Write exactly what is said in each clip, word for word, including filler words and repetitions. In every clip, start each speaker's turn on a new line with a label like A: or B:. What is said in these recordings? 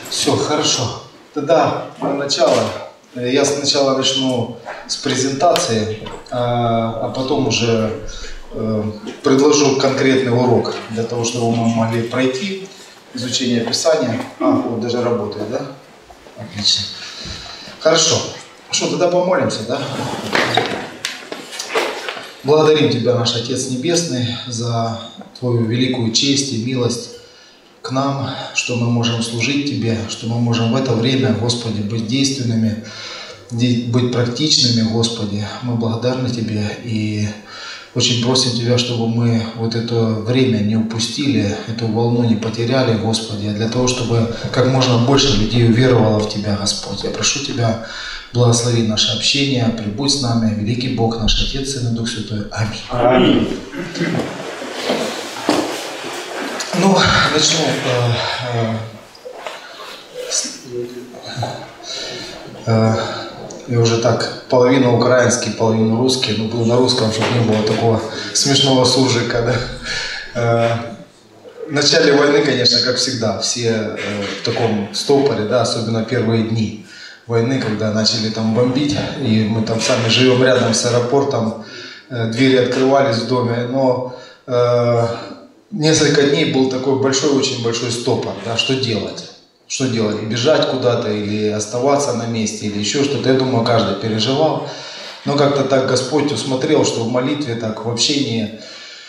A: Все, хорошо. Тогда для начала я сначала начну с презентации, а, а потом уже э, предложу конкретный урок для того, чтобы мы могли пройти изучение Писания. А, вот даже работает, да? Отлично. Хорошо. Что, тогда помолимся, да? Благодарим Тебя, наш Отец Небесный, за Твою великую честь и милость к нам, что мы можем служить Тебе, что мы можем в это время, Господи, быть действенными, быть практичными, Господи. Мы благодарны Тебе и очень просим Тебя, чтобы мы вот это время не упустили, эту волну не потеряли, Господи, для того, чтобы как можно больше людей уверовало в Тебя, Господь. Я прошу Тебя, благослови наше общение, прибудь с нами, великий Бог, наш Отец, Сын и Дух Святой. Аминь. Аминь. Ну, начну. Э, э, э, я уже так, половину украинский, половину русский, но был на русском, чтобы не было такого смешного суржика, да. Э, в начале войны, конечно, как всегда, все э, в таком стопоре, да, особенно первые дни войны, когда начали там бомбить, и мы там сами живем рядом с аэропортом, э, двери открывались в доме, но э, несколько дней был такой большой, очень большой стопор, да, что делать? Что делать? Бежать куда-то или оставаться на месте, или еще что-то. Я думаю, каждый переживал. Но как-то так Господь усмотрел, что в молитве, так в общении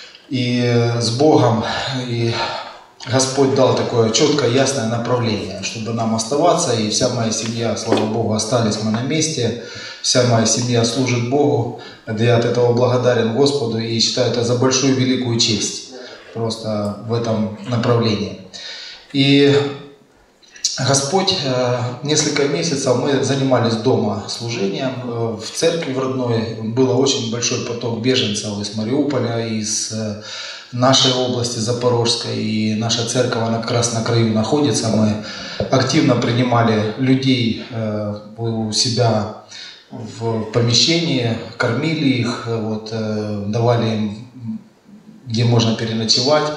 A: и с Богом, и Господь дал такое четкое, ясное направление, чтобы нам оставаться. И вся моя семья, слава Богу, остались мы на месте. Вся моя семья служит Богу. Я от этого благодарен Господу и считаю это за большую великую честь. Просто в этом направлении. И Господь, несколько месяцев мы занимались дома служением, в церкви в родной. Было очень большой поток беженцев из Мариуполя, из нашей области Запорожской. И наша церковь, она как раз на краю находится. Мы активно принимали людей у себя в помещении, кормили их, вот, давали им, где можно переночевать.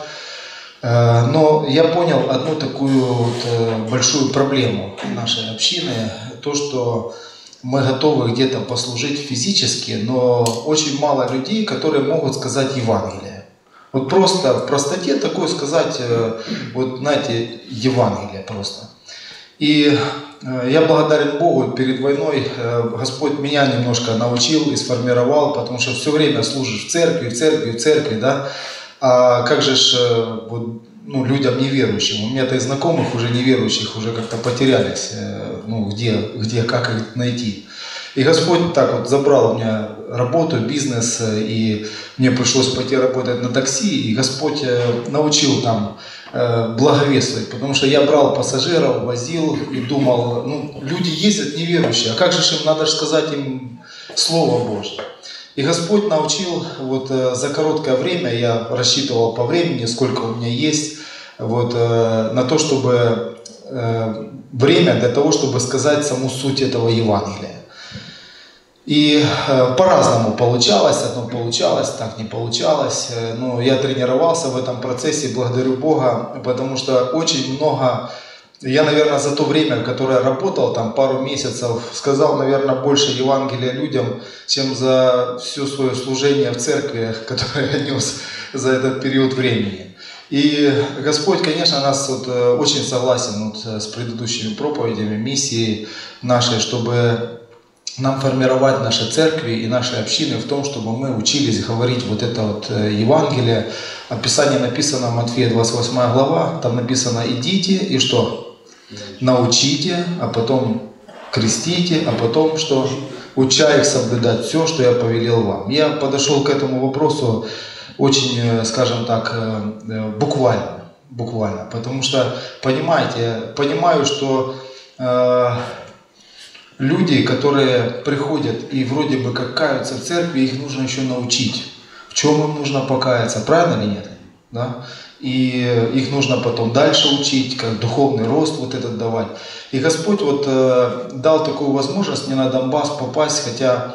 A: Но я понял одну такую вот большую проблему нашей общины, то, что мы готовы где-то послужить физически, но очень мало людей, которые могут сказать Евангелие. Вот просто в простоте такое сказать, вот знаете, Евангелие просто. И я благодарен Богу, перед войной Господь меня немножко научил и сформировал, потому что все время служишь в церкви, в церкви, в церкви, да. А как же ж, вот, ну, людям неверующим? У меня-то и знакомых уже неверующих уже как-то потерялись, ну, где, где, как их найти. И Господь так вот забрал у меня работу, бизнес, и мне пришлось пойти работать на такси, и Господь научил там благовествовать, потому что я брал пассажиров, возил и думал, ну, люди ездят неверующие, а как же им надо сказать им Слово Божье? И Господь научил, вот за короткое время, я рассчитывал по времени, сколько у меня есть, вот, на то, чтобы время для того, чтобы сказать саму суть этого Евангелия. И по-разному получалось, одно получалось, так не получалось, но я тренировался в этом процессе, благодарю Бога, потому что очень много... Я, наверное, за то время, которое я работал, там пару месяцев, сказал, наверное, больше Евангелия людям, чем за все свое служение в церкви, которое я нес за этот период времени. И Господь, конечно, нас вот очень согласен вот с предыдущими проповедями, миссией нашей, чтобы нам формировать наши церкви и наши общины в том, чтобы мы учились говорить вот это вот Евангелие. В Писании написано, Матфея двадцать восьмая глава, там написано «идите» и что? Научите, а потом крестите, а потом что? Уча их соблюдать все, что я повелел вам. Я подошел к этому вопросу очень, скажем так, буквально, буквально, потому что, понимаете, понимаю, что э, люди, которые приходят и вроде бы как каются в церкви, их нужно еще научить, в чем им нужно покаяться, правильно или нет? Да? И их нужно потом дальше учить, как духовный рост вот этот давать. И Господь вот э, дал такую возможность мне на Донбасс попасть, хотя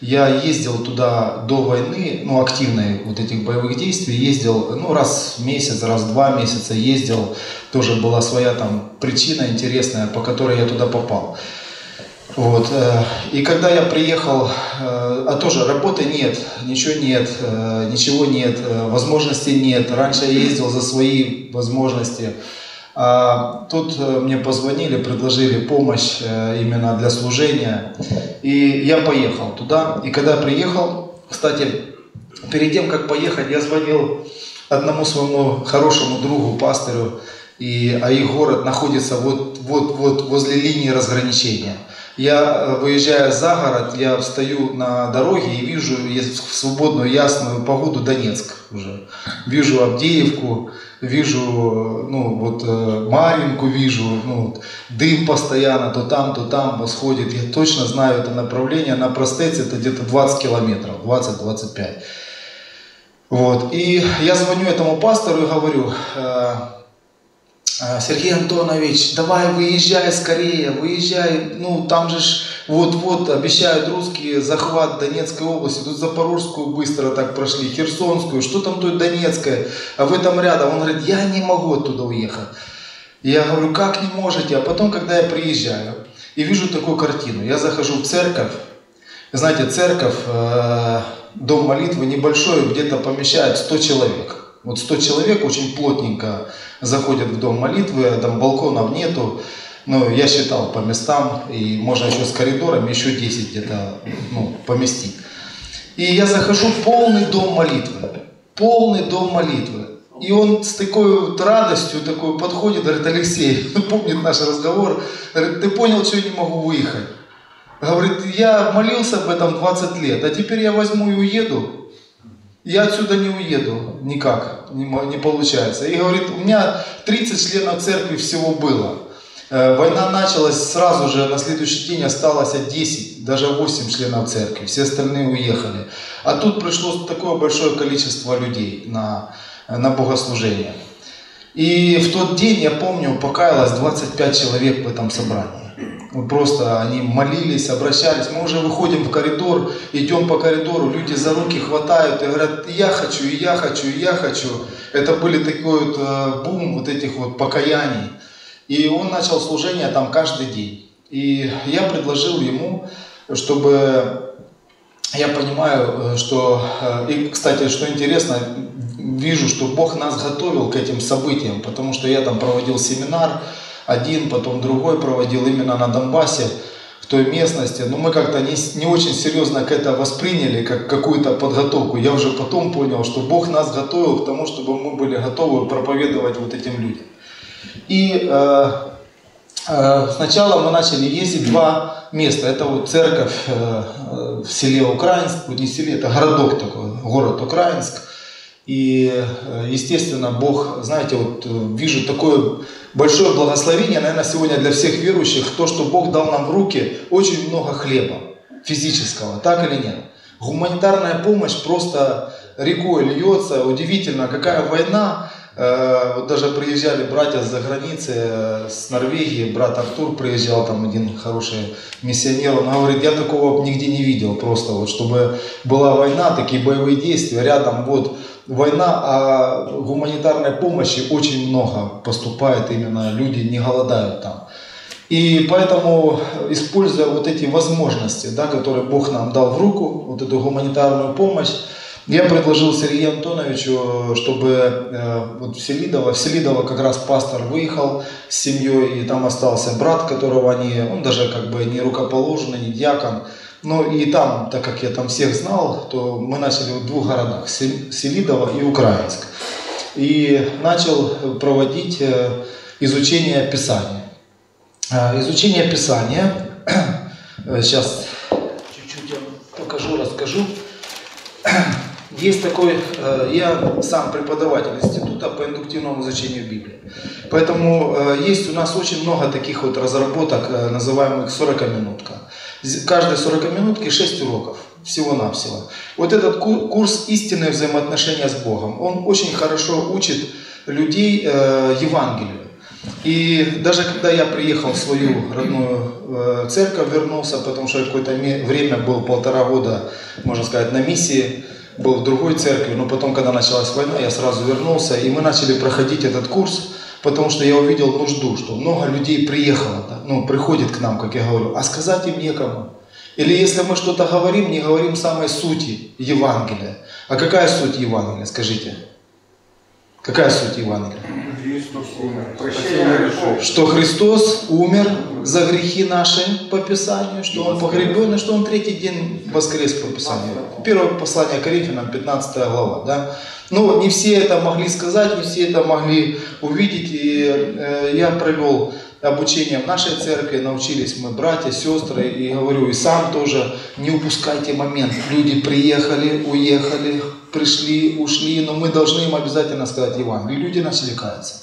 A: Я ездил туда до войны, ну, активной вот этих боевых действий, ездил, ну, раз в месяц, раз в два месяца ездил. Тоже была своя там причина интересная, по которой я туда попал. Вот. И когда я приехал, а тоже работы нет, ничего нет, ничего нет, возможностей нет. Раньше я ездил за свои возможности. А тут мне позвонили, предложили помощь именно для служения. И я поехал туда. И когда приехал, кстати, перед тем, как поехать, я звонил одному своему хорошему другу, пастырю. И, а их город находится вот, вот, вот возле линии разграничения. Я, выезжая за город, я встаю на дороге и вижу в свободную ясную погоду Донецк уже. Вижу Авдеевку, вижу, ну, вот, Марьинку вижу, ну, дым постоянно, то там, то там восходит. Я точно знаю это направление, на простеце это где-то двадцать километров, двадцать-двадцать пять. Вот. И я звоню этому пастору и говорю: Сергей Антонович, давай выезжай скорее, выезжай, ну там же вот-вот обещают русские захват Донецкой области, тут Запорожскую быстро так прошли, Херсонскую, что там тут Донецкая, а вы там рядом. Он говорит: я не могу оттуда уехать. Я говорю: как не можете? А потом, когда я приезжаю и вижу такую картину, я захожу в церковь, знаете, церковь, э, дом молитвы небольшой, где-то помещает сто человек. Вот сто человек очень плотненько заходят в дом молитвы, там балконов нету, но я считал по местам, и можно еще с коридорами еще десять где-то, ну, поместить. И я захожу в полный дом молитвы, полный дом молитвы. И он с такой вот радостью такой подходит, говорит: Алексей, помнит наш разговор, говорит: ты понял, что я не могу выехать? Говорит: я молился об этом двадцать лет, а теперь я возьму и уеду. Я отсюда не уеду никак, не, не получается. И говорит: у меня тридцать членов церкви всего было. Э, война началась сразу же, на следующий день осталось десять, даже восемь членов церкви. Все остальные уехали. А тут пришло такое большое количество людей на, на богослужение. И в тот день, я помню, покаялось двадцать пять человек в этом собрании. Просто они молились, обращались. Мы уже выходим в коридор, идем по коридору, люди за руки хватают и говорят: я хочу, и я хочу, и я хочу. Это были такой вот э, бум вот этих вот покаяний. И он начал служение там каждый день. И я предложил ему, чтобы, я понимаю, что, и, кстати, что интересно, вижу, что Бог нас готовил к этим событиям, потому что я там проводил семинар, один, потом другой проводил именно на Донбассе, в той местности. Но мы как-то не, не очень серьезно к это восприняли, как какую-то подготовку. Я уже потом понял, что Бог нас готовил к тому, чтобы мы были готовы проповедовать вот этим людям. И э, э, сначала мы начали ездить два места. Это вот церковь э, в селе Украинск, не селе, это городок такой, город Украинск. И, естественно, Бог, знаете, вот вижу такое большое благословение, наверное, сегодня для всех верующих, то, что Бог дал нам в руки очень много хлеба физического, так или нет? Гуманитарная помощь просто рекой льется, удивительно, какая война. Вот даже приезжали братья с-за границы, с Норвегии, брат Артур приезжал, там один хороший миссионер, он говорит: я такого нигде не видел, просто вот, чтобы была война, такие боевые действия, рядом вот война, а гуманитарной помощи очень много поступает, именно люди не голодают там. И поэтому, используя вот эти возможности, да, которые Бог нам дал в руку, вот эту гуманитарную помощь, я предложил Сергею Антоновичу, чтобы э, вот в Селидово, в Селидово как раз пастор выехал с семьей, и там остался брат, которого они, он даже как бы не рукоположенный, не диакон. Ну и там, так как я там всех знал, то мы начали в двух городах, Селидово и Украинск. И начал проводить э, изучение Писания. Э, изучение Писания, сейчас чуть-чуть я покажу, расскажу. Есть такой, я сам преподаватель института по индуктивному изучению Библии. Поэтому есть у нас очень много таких вот разработок, называемых сорокаминутка. Каждой сорокаминутке шесть уроков, всего-навсего. Вот этот курс «Истинные взаимоотношения с Богом», он очень хорошо учит людей Евангелию. И даже когда я приехал в свою родную церковь, вернулся, потому что какое-то время был, полтора года, можно сказать, на миссии, был в другой церкви, но потом, когда началась война, я сразу вернулся, и мы начали проходить этот курс, потому что я увидел нужду, что много людей приехало, да, ну, приходит к нам, как я говорю, а сказать им некому. Или если мы что-то говорим, не говорим самой сути Евангелия. А какая суть Евангелия, скажите? Какая суть Евангелия? Что Христос умер за грехи наши по Писанию, что Он погребен, и что Он третий день воскрес по Писанию. Первое послание Коринфянам, пятнадцатая глава. Да? Но не все это могли сказать, не все это могли увидеть. И э, я провел обучение в нашей церкви, научились мы, братья, сестры, и говорю, и сам тоже, не упускайте момент. Люди приехали, уехали, пришли, ушли, но мы должны им обязательно сказать Евангелие. И люди начали каяться.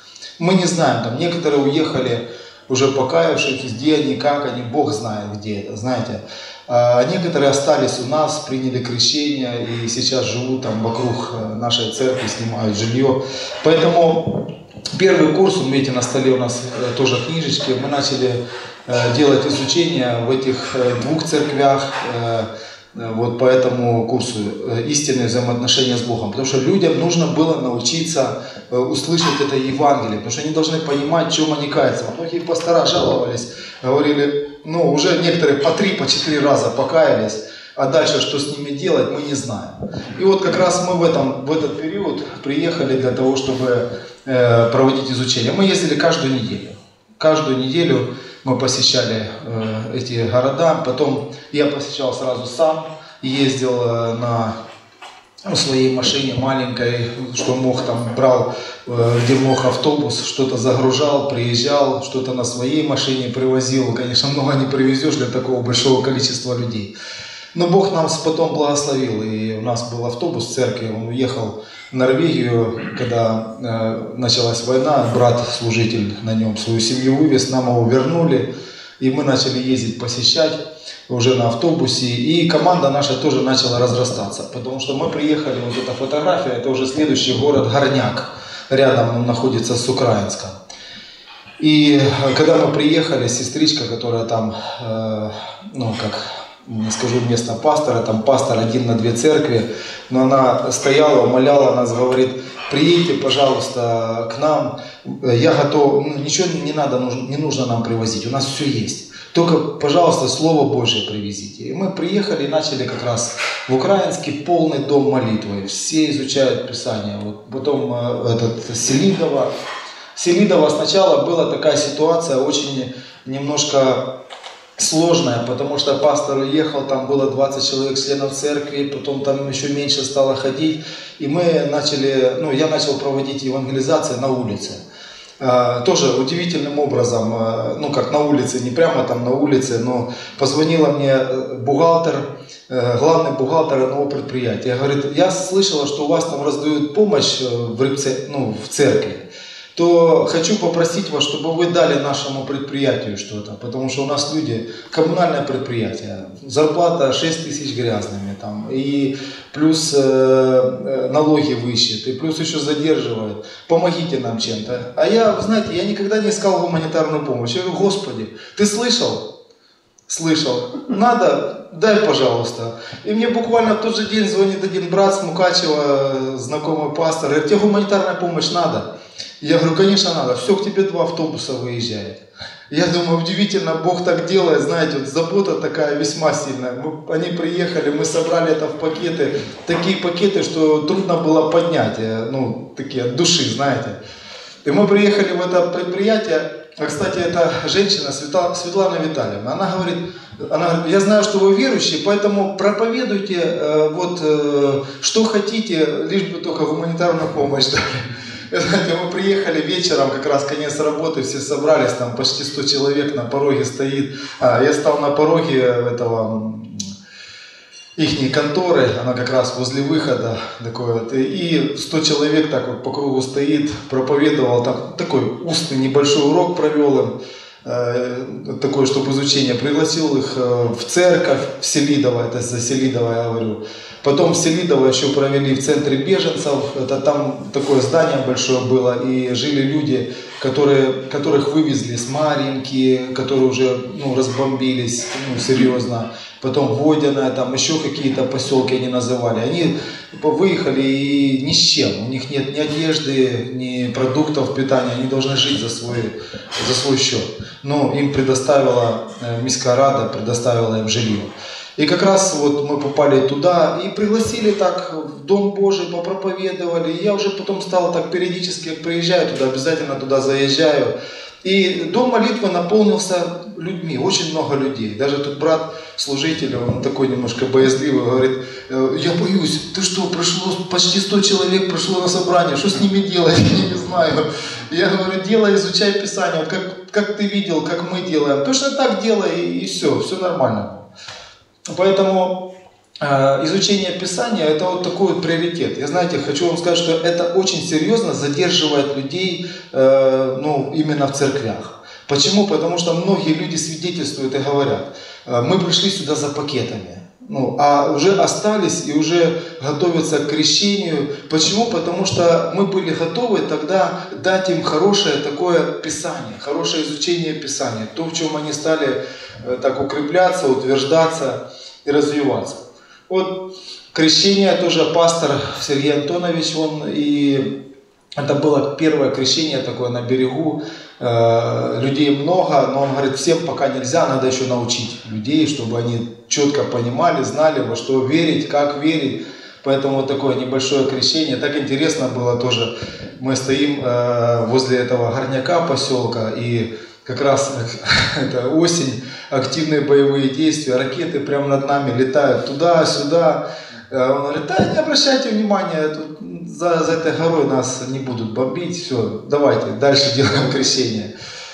A: Мы не знаем, там некоторые уехали, уже покаявшись, где они, как они, Бог знает, где это, знаете. А некоторые остались у нас, приняли крещение и сейчас живут там вокруг нашей церкви, снимают жилье. Поэтому первый курс, видите, на столе у нас тоже книжечки, мы начали делать изучение в этих двух церквях, вот по этому курсу истинные взаимоотношения с Богом. Потому что людям нужно было научиться услышать это Евангелие, потому что они должны понимать, в чем они каются. Многие пастора жаловались, говорили, ну уже некоторые по три, по четыре раза покаялись, а дальше что с ними делать, мы не знаем. И вот как раз мы в, этом, в этот период приехали для того, чтобы э, проводить изучение. Мы ездили каждую неделю. Каждую неделю мы посещали э, эти города. Потом я посещал сразу сам, ездил э, на ну, своей машине маленькой, что мог, там брал, э, где мог автобус, что-то загружал, приезжал, что-то на своей машине привозил. Конечно, много не привезешь для такого большого количества людей. Но Бог нас потом благословил, и у нас был автобус в церкви, он уехал в Норвегию, когда э, началась война, брат-служитель на нем свою семью вывез, нам его вернули, и мы начали ездить посещать уже на автобусе, и команда наша тоже начала разрастаться, потому что мы приехали, вот эта фотография, это уже следующий город Горняк, рядом он находится с Украинском. И когда мы приехали, сестричка, которая там, э, ну как... не скажу местно пастора, там пастор один на две церкви, но она стояла, умоляла нас, говорит, приедьте, пожалуйста, к нам, я готов, ну, ничего не надо, не нужно нам привозить, у нас все есть, только, пожалуйста, Слово Божие привезите. И мы приехали и начали как раз в Украинский полный дом молитвы, все изучают Писание, вот потом этот Селидово, Селидово сначала была такая ситуация, очень немножко сложная, потому что пастор уехал, там было двадцать человек членов церкви, потом там еще меньше стало ходить, и мы начали, ну я начал проводить евангелизацию на улице. А, тоже удивительным образом, ну как на улице, не прямо там на улице, но позвонила мне бухгалтер, главный бухгалтер одного предприятия, говорит, я слышала, что у вас там раздают помощь в, ну, в церкви, то хочу попросить вас, чтобы вы дали нашему предприятию что-то, потому что у нас люди, коммунальное предприятие, зарплата шесть тысяч грязными, там, и плюс э, налоги высчет, и плюс еще задерживают, помогите нам чем-то. А я, знаете, я никогда не искал гуманитарную помощь, я говорю, Господи, ты слышал? Слышал, надо, дай, пожалуйста. И мне буквально в тот же день звонит один брат с Мукачева, знакомый пастор, говорит, тебе гуманитарная помощь надо? Я говорю, конечно надо, все, к тебе два автобуса выезжает. Я думаю, удивительно, Бог так делает, знаете, вот забота такая весьма сильная. Мы, они приехали, мы собрали это в пакеты, такие пакеты, что трудно было поднять, ну, такие от души, знаете. И мы приехали в это предприятие, а, кстати, это женщина, Светлана Витальевна, она говорит, она говорит, я знаю, что вы верующие, поэтому проповедуйте, э, вот, э, что хотите, лишь бы только гуманитарную помощь дали. Знаете, мы приехали вечером, как раз конец работы, все собрались, там почти сто человек на пороге стоит. А, я стал на пороге этого ихней конторы, она как раз возле выхода, такой вот, и сто человек так вот по кругу стоит, проповедовал, там такой устный небольшой урок провел им. такое, чтобы изучение, пригласил их в церковь в Селидово, это за Селидово я говорю. Потом в Селидово еще провели в центре беженцев, это там такое здание большое было, и жили люди, которые, которых вывезли с Марьинки, которые уже ну, разбомбились, ну, серьезно. Потом Водяное, там еще какие-то поселки они называли. Они выехали и ни с чем, у них нет ни одежды, ни продуктов питания, они должны жить за свой, за свой счет. Но им предоставила, міська рада предоставила им жилье. И как раз вот мы попали туда и пригласили так в Дом Божий, попроповедовали. И я уже потом стал так периодически, приезжаю туда, обязательно туда заезжаю. И дом молитвы наполнился людьми, очень много людей. Даже тут брат служитель, он такой немножко боязливый, говорит: я боюсь, ты что, прошло почти сто человек, прошло на собрание, что с ними делать, я не знаю. Я говорю: делай, изучай Писание, вот как, как ты видел, как мы делаем, точно так делай, и, и все, все нормально. Поэтому э, изучение Писания это вот такой вот приоритет. Я, знаете, хочу вам сказать, что это очень серьезно задерживает людей э, ну, именно в церквях. Почему? Потому что многие люди свидетельствуют и говорят: э, мы пришли сюда за пакетами, ну, а уже остались и уже готовятся к крещению. Почему? Потому что мы были готовы тогда дать им хорошее такое Писание, хорошее изучение Писания, то, в чем они стали э, так укрепляться, утверждаться и развиваться. Вот крещение тоже пастор Сергей Антонович, он и это было первое крещение такое на берегу. Э, людей много, но он говорит: всем пока нельзя, надо еще научить людей, чтобы они четко понимали, знали, во что верить, как верить. Поэтому вот такое небольшое крещение. Так интересно было тоже. Мы стоим э, возле этого горняка поселка, и как раз это осень, активные боевые действия, ракеты прямо над нами летают туда-сюда. Он говорит: да, не обращайте внимания, тут за, за этой горой нас не будут бомбить, все, давайте, дальше делаем крещение.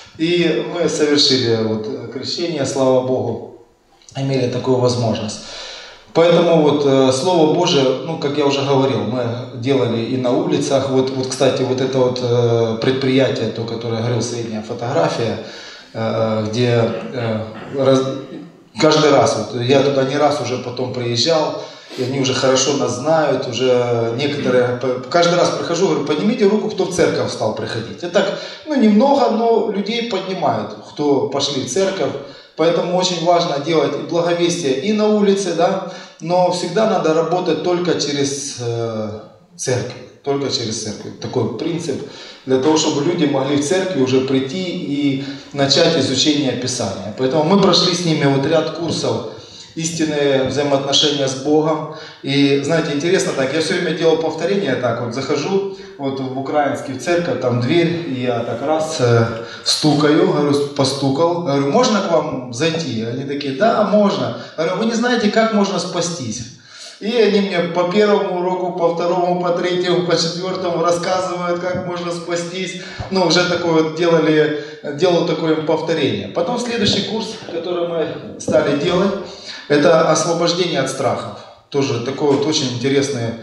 A: И мы совершили вот крещение, слава Богу, имели такую возможность. Поэтому вот э, Слово Божие, ну, как я уже говорил, мы делали и на улицах. Вот, вот кстати, вот это вот э, предприятие, то, которое я говорил, средняя фотография, э, где э, раз, каждый раз, вот, я туда не раз уже потом приезжал, и они уже хорошо нас знают, уже некоторые, каждый раз прихожу, говорю: поднимите руку, кто в церковь стал приходить. Это так, ну, немного, но людей поднимают, кто пошли в церковь. Поэтому очень важно делать и благовестие и на улице, да, но всегда надо работать только через э, церковь, только через церковь. Такой принцип, для того, чтобы люди могли в церкви уже прийти и начать изучение Писания. Поэтому мы прошли с ними вот ряд курсов истинные взаимоотношения с Богом. И знаете, интересно так, я все время делал повторение, так вот захожу вот в украинский в церковь, там дверь, и я так раз э, стукаю, говорю, постукал, говорю: можно к вам зайти? Они такие: да, можно. Говорю: вы не знаете, как можно спастись? И они мне по первому уроку, по второму, по третьему, по четвертому рассказывают, как можно спастись. Ну, уже такое вот делали, делал такое повторение. Потом следующий курс, который мы стали делать, это освобождение от страхов. Тоже такой вот очень интересные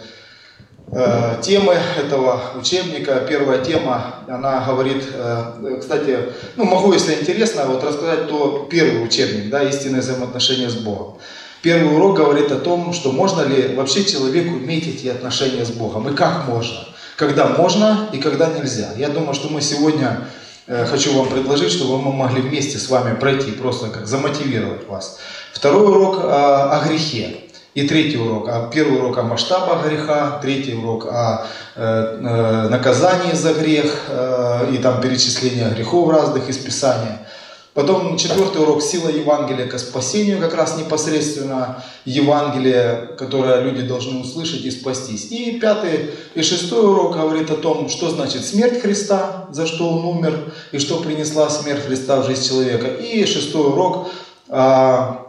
A: э, темы этого учебника. Первая тема, она говорит, э, кстати, ну могу, если интересно, вот рассказать, то первый учебник, да, истинные взаимоотношения с Богом. Первый урок говорит о том, что можно ли вообще человеку иметь эти отношения с Богом, и как можно, когда можно и когда нельзя. Я думаю, что мы сегодня, э, хочу вам предложить, чтобы мы могли вместе с вами пройти, просто как замотивировать вас. Второй урок э, о грехе. И третий урок, а первый урок о масштабах греха, третий урок о э, э, наказании за грех э, и там перечисление грехов разных из Писания. Потом четвертый урок — сила Евангелия к спасению, как раз непосредственно Евангелие, которое люди должны услышать и спастись. И пятый и шестой урок говорит о том, что значит смерть Христа, за что Он умер, и что принесла смерть Христа в жизнь человека. И шестой урок о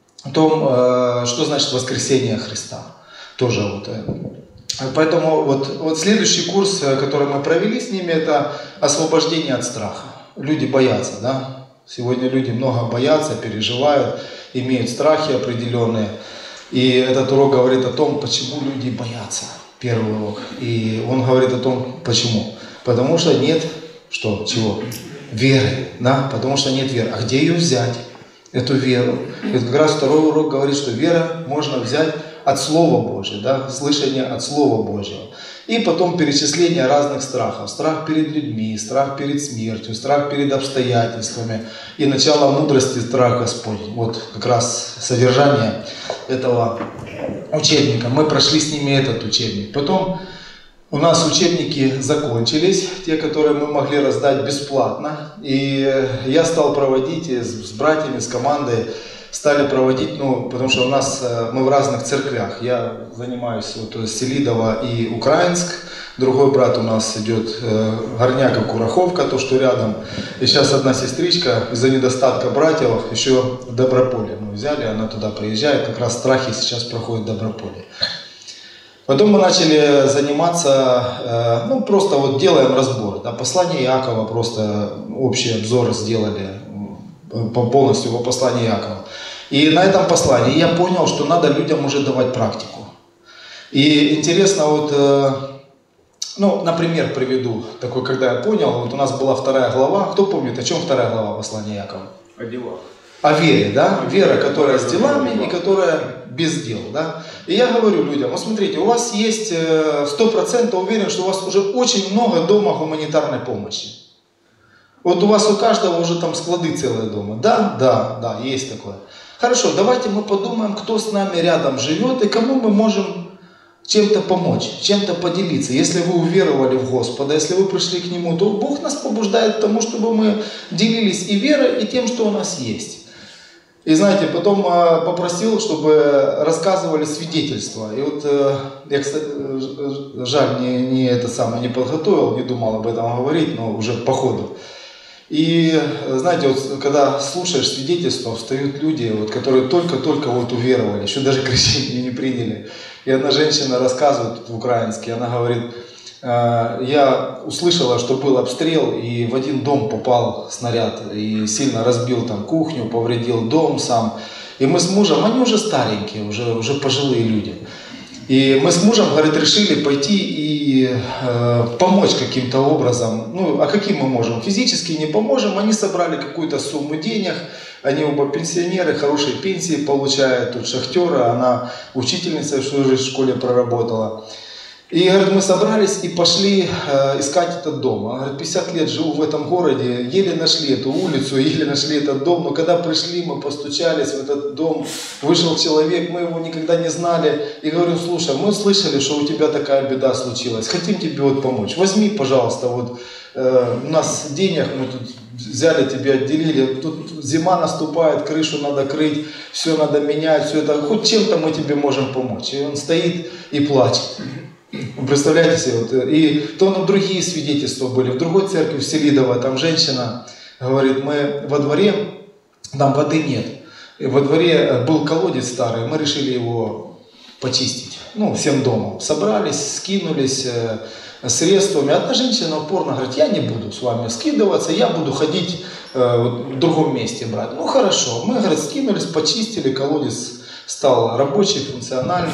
A: том, что значит воскресение Христа. Тоже вот. Поэтому вот, вот следующий курс, который мы провели с ними, это освобождение от страха. Люди боятся, да? Сегодня люди много боятся, переживают, имеют страхи определенные. И этот урок говорит о том, почему люди боятся. Первый урок. И он говорит о том, почему. Потому что нет, что, чего? веры, да, потому что нет веры. А где ее взять, эту веру? И как раз второй урок говорит, что вера можно взять от Слова Божьего, да, слышание от Слова Божьего. И потом перечисление разных страхов. Страх перед людьми, страх перед смертью, страх перед обстоятельствами. И начало мудрости страх Господень. Вот как раз содержание этого учебника. Мы прошли с ними этот учебник. Потом у нас учебники закончились, те, которые мы могли раздать бесплатно. И я стал проводить с, с братьями, с командой, стали проводить, ну, потому что у нас, мы в разных церквях. Я занимаюсь вот Селидово и Украинск. Другой брат у нас идет э, Горняка, Кураховка, то, что рядом. И сейчас одна сестричка из-за недостатка братьев еще в Доброполе мы взяли, она туда приезжает. Как раз страхи сейчас проходят в Доброполе. Потом мы начали заниматься, ну просто вот делаем разбор, да, послание Иакова, просто общий обзор сделали полностью по посланию Иакова. И на этом послании я понял, что надо людям уже давать практику. И интересно, вот, ну, например, приведу такой, когда я понял, вот у нас была вторая глава, кто помнит, о чем вторая глава послания Иакова?
B: О делах.
A: О вере, да? Вера, которая с делами и которая без дел, да? И я говорю людям, вот смотрите, у вас есть сто процентов уверен, что у вас уже очень много дома гуманитарной помощи. Вот у вас у каждого уже там склады целые дома. Да, да, да, есть такое. Хорошо, давайте мы подумаем, кто с нами рядом живет и кому мы можем чем-то помочь, чем-то поделиться. Если вы уверовали в Господа, если вы пришли к Нему, то Бог нас побуждает к тому, чтобы мы делились и верой, и тем, что у нас есть. И знаете, потом э, попросил, чтобы рассказывали свидетельства. И вот э, я, кстати, жаль, не, не это самое, не подготовил, не думал об этом говорить, но уже по ходу. И знаете, вот когда слушаешь свидетельства, встают люди, вот, которые только-только вот уверовали, еще даже крещение не приняли. И одна женщина рассказывает в украинске, она говорит, я услышала, что был обстрел, и в один дом попал снаряд, и сильно разбил там кухню, повредил дом сам. И мы с мужем, они уже старенькие, уже, уже пожилые люди. И мы с мужем, говорит, решили пойти и э, помочь каким-то образом. Ну, а каким мы можем? Физически не поможем. Они собрали какую-то сумму денег. Они оба пенсионеры, хорошие пенсии получают. Тут шахтера, она учительница всю жизнь в школе проработала. И, говорит, мы собрались и пошли э, искать этот дом. Она говорит, пятьдесят лет живу в этом городе, еле нашли эту улицу, еле нашли этот дом. Но когда пришли, мы постучались в этот дом, вышел человек, мы его никогда не знали. И говорю, слушай, мы слышали, что у тебя такая беда случилась, хотим тебе вот помочь. Возьми, пожалуйста, вот э, у нас денег, мы тут взяли тебе, отделили. Тут зима наступает, крышу надо крыть, все надо менять, все это. Хоть чем-то мы тебе можем помочь. И он стоит и плачет. Вы представляете себе, вот, и то на другие свидетельства были, в другой церкви, в Селидово, там женщина говорит, мы во дворе, там воды нет, и во дворе был колодец старый, мы решили его почистить, ну, всем домом, собрались, скинулись э, средствами, одна женщина упорно говорит, я не буду с вами скидываться, я буду ходить э, вот, в другом месте брать, ну хорошо, мы, говорит, скинулись, почистили, колодец стал рабочий, функциональный.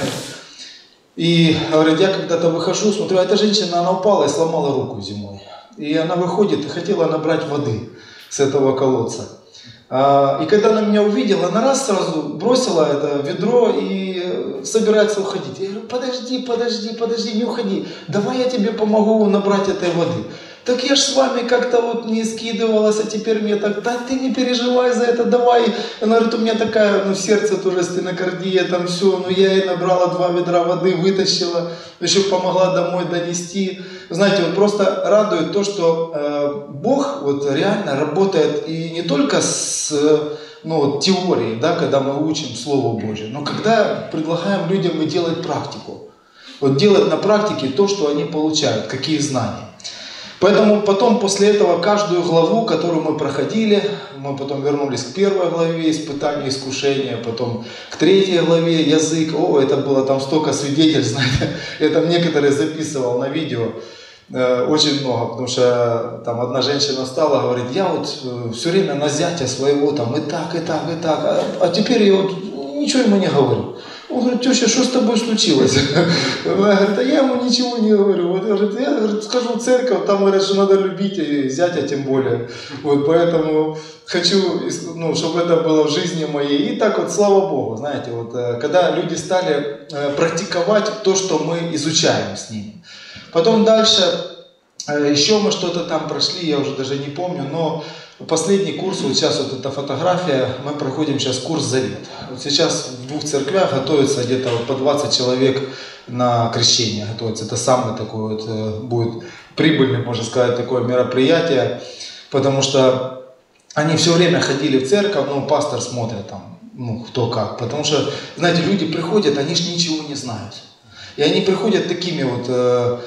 A: И, говорит, я когда-то выхожу, смотрю, а эта женщина, она упала и сломала руку зимой. И она выходит и хотела набрать воды с этого колодца. И когда она меня увидела, она раз сразу бросила это ведро и собирается уходить. Я говорю, подожди, подожди, подожди, не уходи. Давай я тебе помогу набрать этой воды. Так я ж с вами как-то вот не скидывалась, а теперь мне так, да ты не переживай за это, давай. Она говорит, у меня такая, ну, сердце тоже стенокардия, там все, ну, я ей набрала два ведра воды, вытащила, еще помогла домой донести. Знаете, вот просто радует то, что э, Бог вот реально работает и не только с ну, теорией, да, когда мы учим Слово Божье, но когда предлагаем людям и делать практику. Вот делать на практике то, что они получают, какие знания. Поэтому потом, после этого, каждую главу, которую мы проходили, мы потом вернулись к первой главе, испытания, искушения, потом к третьей главе, язык. О, это было там столько свидетельств, знаете, я там некоторые записывал на видео, э, очень много, потому что там одна женщина встала, говорит, я вот э, все время на зятя своего там и так, и так, и так, а, а теперь я вот ничего ему не говорю. Он говорит: теща, что с тобой случилось? Она говорит: да я ему ничего не говорю. Вот, говорит, я говорит, скажу в церковь, там говорят, что надо любить, и зятя тем более. Вот, поэтому хочу, ну, чтобы это было в жизни моей. И так вот, слава Богу, знаете, вот, когда люди стали практиковать то, что мы изучаем с ними. Потом дальше, еще мы что-то там прошли, я уже даже не помню, но последний курс, вот сейчас вот эта фотография, мы проходим сейчас курс «Завет». Вот сейчас в двух церквях готовится где-то вот по двадцать человек на крещение готовится. Это самое такое вот будет прибыльное, можно сказать, такое мероприятие, потому что они все время ходили в церковь, ну, пастор смотрит там, ну, кто как, потому что, знаете, люди приходят, они же ничего не знают. И они приходят такими вот, э,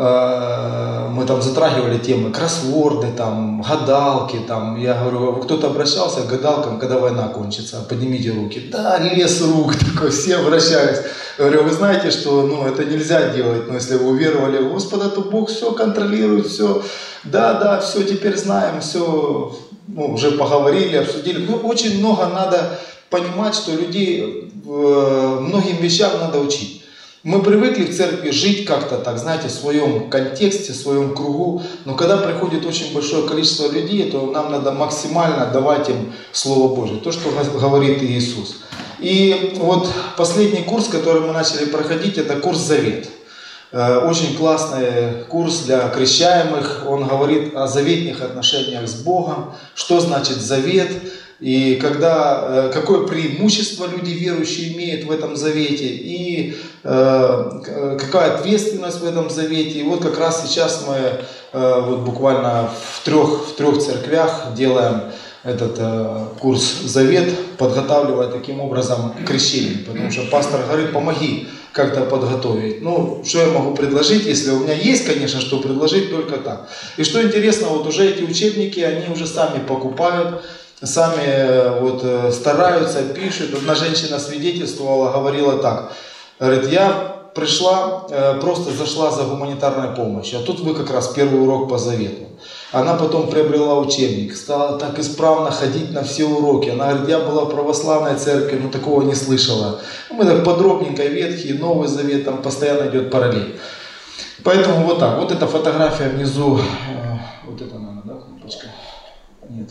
A: э, мы там затрагивали темы, кроссворды, там, гадалки, там, я говорю, кто-то обращался к гадалкам, когда война кончится, поднимите руки. Да, лес рук такой, все обращались. Я говорю, вы знаете, что, ну, это нельзя делать, но если вы уверовали в Господа, то Бог все контролирует, все, да, да, все, теперь знаем, все, ну, уже поговорили, обсудили. Ну, очень много надо понимать, что людей многим вещам надо учить. Мы привыкли в церкви жить как-то так, знаете, в своем контексте, в своем кругу, но когда приходит очень большое количество людей, то нам надо максимально давать им Слово Божие, то, что говорит Иисус. И вот последний курс, который мы начали проходить, это курс «Завет». Очень классный курс для крещаемых, он говорит о заветных отношениях с Богом, что значит завет, и когда, какое преимущество люди верующие имеют в этом завете, и э, какая ответственность в этом завете. И вот как раз сейчас мы э, вот буквально в трех, в трех церквях делаем этот э, курс «Завет», подготавливая таким образом к крещению, потому что пастор говорит, помоги как-то подготовить. Ну, что я могу предложить, если у меня есть, конечно, что предложить, только так. И что интересно, вот уже эти учебники, они уже сами покупают, сами вот стараются, пишут. Одна женщина свидетельствовала, говорила так, говорит, я пришла, просто зашла за гуманитарной помощью, а тут вы как раз первый урок по завету. Она потом приобрела учебник, стала так исправно ходить на все уроки. Она говорит, я была в православной церкви, но такого не слышала. Мы так подробненько, Ветхий, Новый Завет, там постоянно идет параллель. Поэтому вот так, вот эта фотография внизу, вот это, наверное, да, кнопочка? Нет.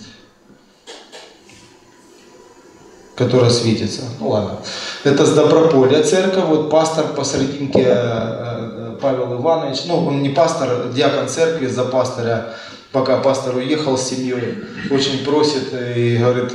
A: Которая светится. Ну ладно. Это с Доброполья церковь, вот пастор посерединке Павел Иванович, ну он не пастор, диакон церкви, за пастыря, пока пастор уехал с семьей, очень просит и говорит,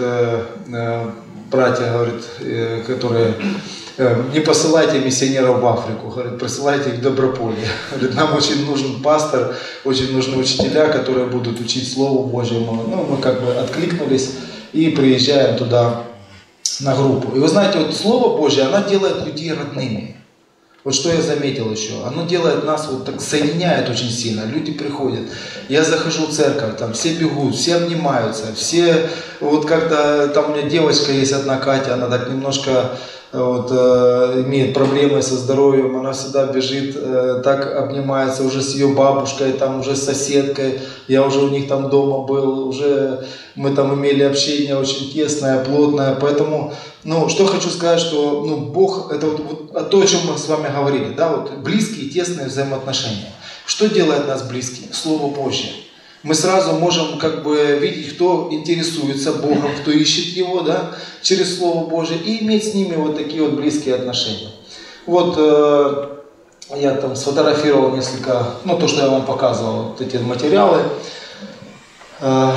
A: братья, говорит, которые, не посылайте миссионеров в Африку, говорит, присылайте их в Доброполье. Говорит, нам очень нужен пастор, очень нужны учителя, которые будут учить Слову Божьему. Ну, мы как бы откликнулись и приезжаем туда на группу. И вы знаете, вот Слово Божье, оно делает людей родными. Вот что я заметил еще, оно делает нас, вот так соединяет очень сильно. Люди приходят, я захожу в церковь, там все бегут, все обнимаются, все, вот как-то, там у меня девочка есть одна, Катя, она так немножко вот, э, имеет проблемы со здоровьем, она всегда бежит, э, так обнимается уже с ее бабушкой, там уже с соседкой, я уже у них там дома был, уже мы там имели общение очень тесное, плотное, поэтому, ну, что хочу сказать, что, ну, Бог, это вот, вот то, о чем мы с вами говорили, да, вот близкие, тесные взаимоотношения. Что делает нас близкими? Слово Божье. Мы сразу можем как бы видеть, кто интересуется Богом, кто ищет Его, да, через Слово Божье, и иметь с ними вот такие вот близкие отношения. Вот э, я там сфотографировал несколько, ну то, что я вам показывал, вот эти материалы. Э,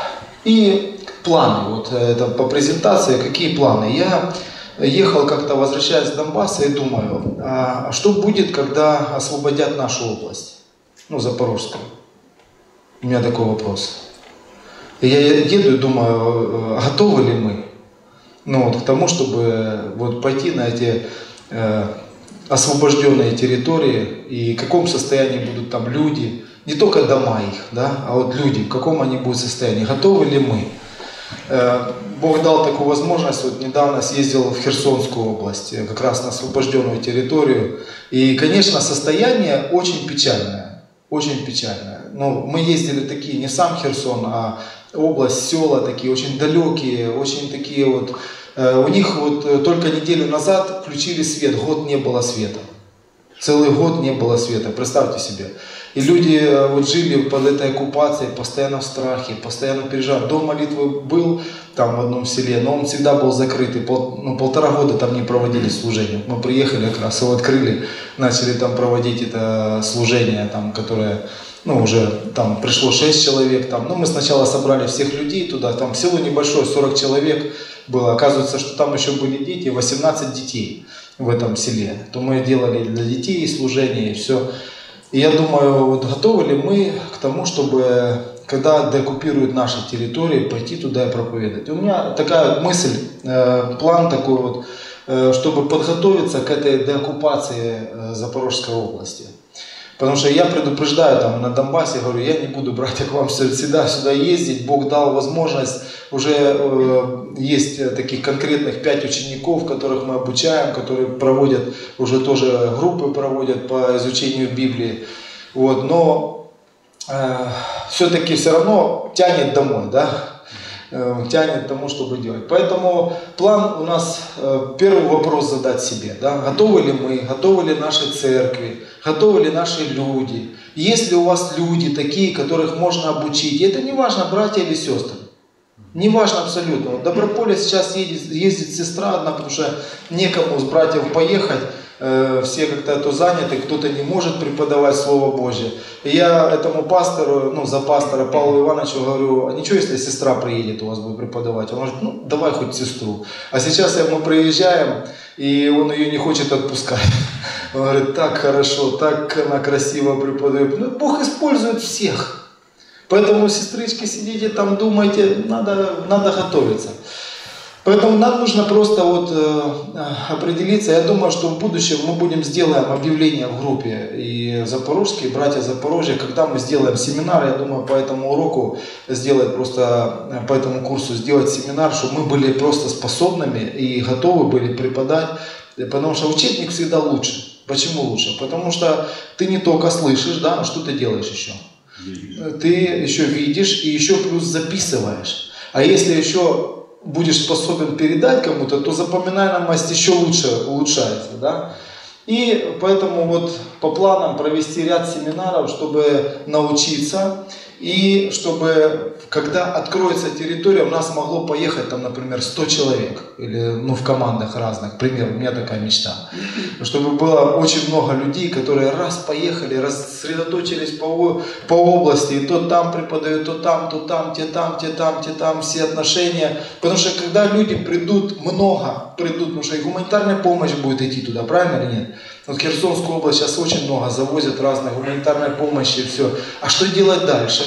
A: и планы, вот это по презентации, какие планы. Я ехал как-то, возвращаясь с Донбасса, и думаю, а что будет, когда освободят нашу область, ну Запорожскую. У меня такой вопрос. И я еду и думаю, готовы ли мы, ну, вот, к тому, чтобы вот, пойти на эти э, освобожденные территории, и в каком состоянии будут там люди, не только дома их, да, а вот люди, в каком они будут состоянии, готовы ли мы. Э, Бог дал такую возможность, вот недавно съездил в Херсонскую область, как раз на освобожденную территорию, и, конечно, состояние очень печальное, очень печальное. Ну, мы ездили такие, не сам Херсон, а область, села такие, очень далекие, очень такие вот, У них вот только неделю назад включили свет, год не было света. Целый год не было света, представьте себе. И люди вот жили под этой оккупацией, постоянно в страхе, постоянно переживали. Дом молитвы был там в одном селе, но он всегда был закрытый. Пол, ну, полтора года там не проводили служение. Мы приехали, как раз его открыли, начали там проводить это служение, там, которое, ну, уже там пришло шесть человек. Там. Ну, мы сначала собрали всех людей туда, там село небольшое, сорок человек было. Оказывается, что там еще были дети, восемнадцать детей в этом селе. То мы делали для детей служение и все. И я думаю, вот готовы ли мы к тому, чтобы, когда деоккупируют наши территории, пойти туда и проповедовать. И у меня такая мысль, э, план такой вот, э, чтобы подготовиться к этой деоккупации э, Запорожской области. Потому что я предупреждаю там на Донбассе, говорю, я не буду, братья, к вам всегда сюда ездить. Бог дал возможность, уже э, есть таких конкретных пять учеников, которых мы обучаем, которые проводят, уже тоже группы проводят по изучению Библии. Вот, но э, все-таки все равно тянет домой, да? Тянет к тому, чтобы делать. Поэтому план у нас, первый вопрос задать себе, да, готовы ли мы, готовы ли наши церкви, готовы ли наши люди, есть ли у вас люди такие, которых можно обучить, и это не важно, братья или сестры, не важно абсолютно. Вот в Доброполе сейчас ездит, ездит сестра одна, потому что некому с братьев поехать, все как-то то заняты, кто-то не может преподавать Слово Божье. И я этому пастору, ну за пастора Павлу Ивановичу говорю, а ничего, если сестра приедет у вас будет преподавать? Он говорит, ну давай хоть сестру. А сейчас мы приезжаем, и он ее не хочет отпускать. Он говорит, так хорошо, так она красиво преподает. Ну Бог использует всех. Поэтому, сестрички, сидите там, думайте, надо, надо готовиться. Поэтому нам нужно просто вот э, определиться. Я думаю, что в будущем мы будем сделаем объявление в группе и запорожские, братья Запорожья, когда мы сделаем семинар, я думаю, по этому уроку сделать просто, по этому курсу сделать семинар, чтобы мы были просто способными и готовы были преподать, потому что учебник всегда лучше. Почему лучше? Потому что ты не только слышишь, да, но что ты делаешь еще? Ты еще видишь и еще плюс записываешь. А если еще будешь способен передать кому-то, то запоминаемость еще лучше улучшается, да? И поэтому вот по планам провести ряд семинаров, чтобы научиться, и чтобы, когда откроется территория, у нас могло поехать там, например, сто человек, или ну, в командах разных, к примеру, у меня такая мечта, чтобы было очень много людей, которые раз поехали, рассредоточились по, по области, и то там преподают, то там, то там, те там, те там, те там, все отношения, потому что когда люди придут, много придут, потому что и гуманитарная помощь будет идти туда, правильно или нет? Вот Херсонскую область сейчас очень много завозят разной гуманитарной помощи и все. А что делать дальше?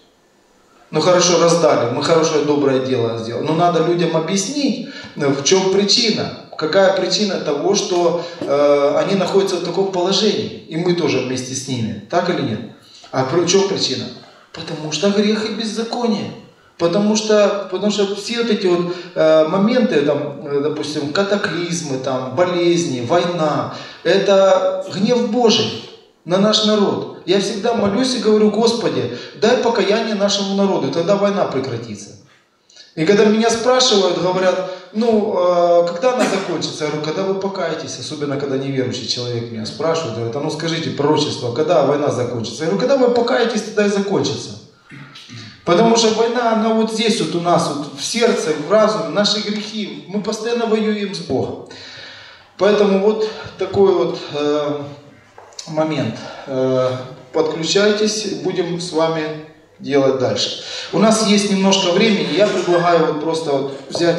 A: Ну хорошо, раздали, мы хорошее, доброе дело сделали. Но надо людям объяснить, в чем причина. Какая причина того, что э, они находятся в таком положении. И мы тоже вместе с ними. Так или нет? А в чем причина? Потому что грех и беззаконие. Потому что, потому что все вот эти вот э, моменты, там, допустим, катаклизмы, там, болезни, война, это гнев Божий на наш народ. Я всегда молюсь и говорю, Господи, дай покаяние нашему народу, тогда война прекратится. И когда меня спрашивают, говорят, ну, э, когда она закончится? Я говорю, когда вы покаетесь, особенно когда неверующий человек меня спрашивает, говорит, а ну скажите пророчество, когда война закончится? Я говорю, когда вы покаетесь, тогда и закончится. Потому что война, она вот здесь вот у нас, вот в сердце, в разуме, наши грехи, мы постоянно воюем с Богом. Поэтому вот такой вот э, момент. Э, подключайтесь, будем с вами делать дальше. У нас есть немножко времени, я предлагаю вот просто вот взять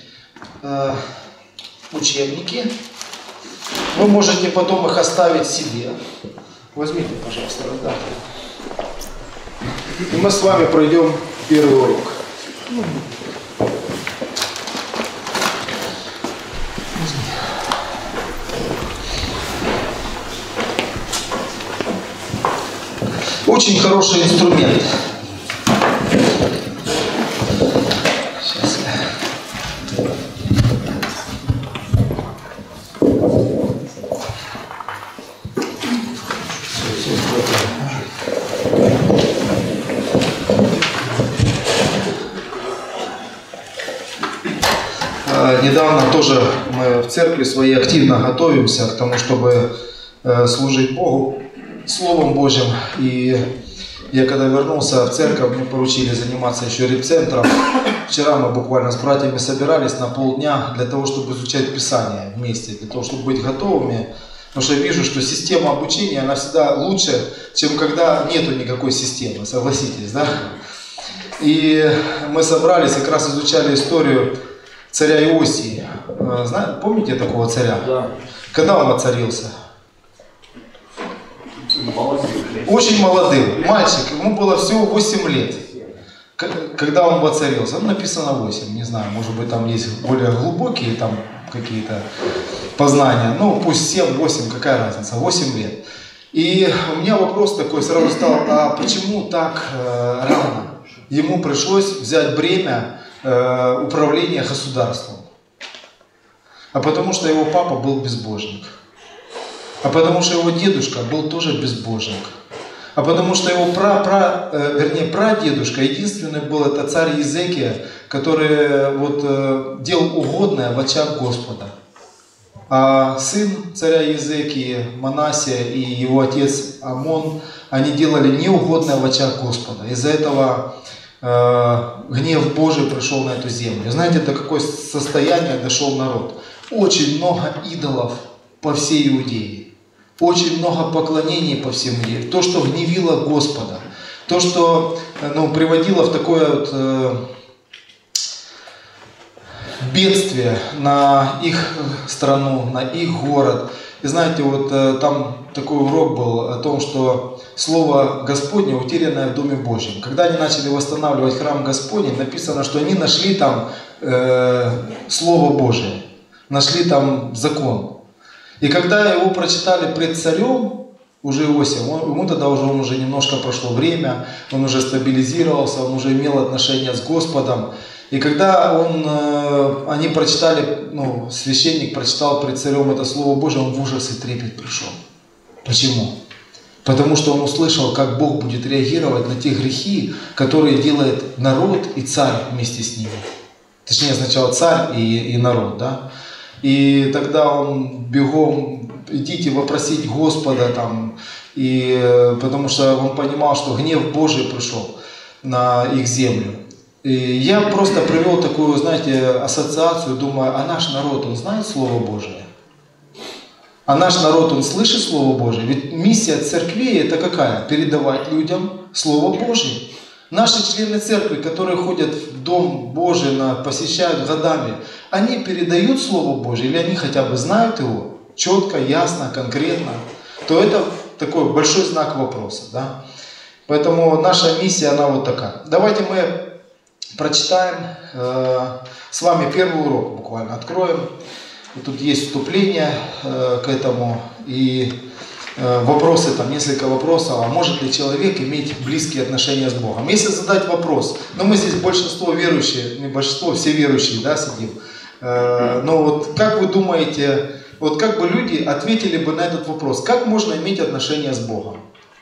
A: э, учебники. Вы можете потом их оставить себе. Возьмите, пожалуйста, раздайте. И мы с вами пройдем первый урок. Очень хороший инструмент. Сейчас я... Недавно тоже мы в церкви своей активно готовимся к тому, чтобы служить Богу Словом Божьим. И я когда вернулся в церковь, мне поручили заниматься еще репцентром. Вчера мы буквально с братьями собирались на полдня для того, чтобы изучать Писание вместе, для того, чтобы быть готовыми. Потому что я вижу, что система обучения, она всегда лучше, чем когда нету никакой системы, согласитесь, да? И мы собрались, как раз изучали историю царя Иосии. Знаете, помните такого царя?
B: Да.
A: Когда он воцарился?
B: Молодым.
A: Очень молодым. Мальчик, ему было всего восемь лет. Когда он воцарился? Там написано восемь, не знаю, может быть там есть более глубокие там какие-то познания. Ну пусть семь-восемь, какая разница, восемь лет. И у меня вопрос такой сразу стал, а почему так э, рано? Ему пришлось взять бремя э, управления государством. А потому что его папа был безбожник. А потому что его дедушка был тоже безбожник. А потому что его пра, пра, э, вернее, прадедушка единственный был это царь Иезекия, который вот, э, делал угодное в очах Господа. А сын царя Иезекии, Манассия, и его отец Амон, они делали неугодное в очах Господа. Из-за этого э, гнев Божий пришел на эту землю. Знаете, до какое состояние дошел народ? Очень много идолов по всей Иудее. Очень много поклонений по всему миру. То, что гневило Господа. То, что ну, приводило в такое вот, э, бедствие на их страну, на их город. И знаете, вот э, там такой урок был о том, что Слово Господне утерянное в Доме Божьем. Когда они начали восстанавливать храм Господень, написано, что они нашли там э, Слово Божие. Нашли там закон. И когда его прочитали пред царем, уже Иосия, он, ему тогда уже, он уже немножко прошло время, он уже стабилизировался, он уже имел отношения с Господом. И когда он, э, они прочитали, ну, священник прочитал пред царем это Слово Божие, он в ужас и трепет пришел. Почему? Потому что он услышал, как Бог будет реагировать на те грехи, которые делает народ и царь вместе с ними. Точнее, сначала царь и, и народ, да? И тогда он бегом, идите вопросить Господа там, и, потому что он понимал, что гнев Божий пришел на их землю. И я просто привел такую, знаете, ассоциацию, думаю, а наш народ, он знает Слово Божие? А наш народ, он слышит Слово Божие? Ведь миссия церквей это какая? Передавать людям Слово Божие. Наши члены церкви, которые ходят в Дом Божий, посещают годами, они передают Слово Божие или они хотя бы знают его четко, ясно, конкретно, то это такой большой знак вопроса. Да? Поэтому наша миссия, она вот такая. Давайте мы прочитаем э, с вами первый урок, буквально откроем. И тут есть вступление э, к этому и э, вопросы, там несколько вопросов, а может ли человек иметь близкие отношения с Богом. Если задать вопрос, ну мы здесь большинство верующие, не большинство, все верующие, да, сидим, э, но вот как вы думаете, вот как бы люди ответили бы на этот вопрос, как можно иметь отношения с Богом?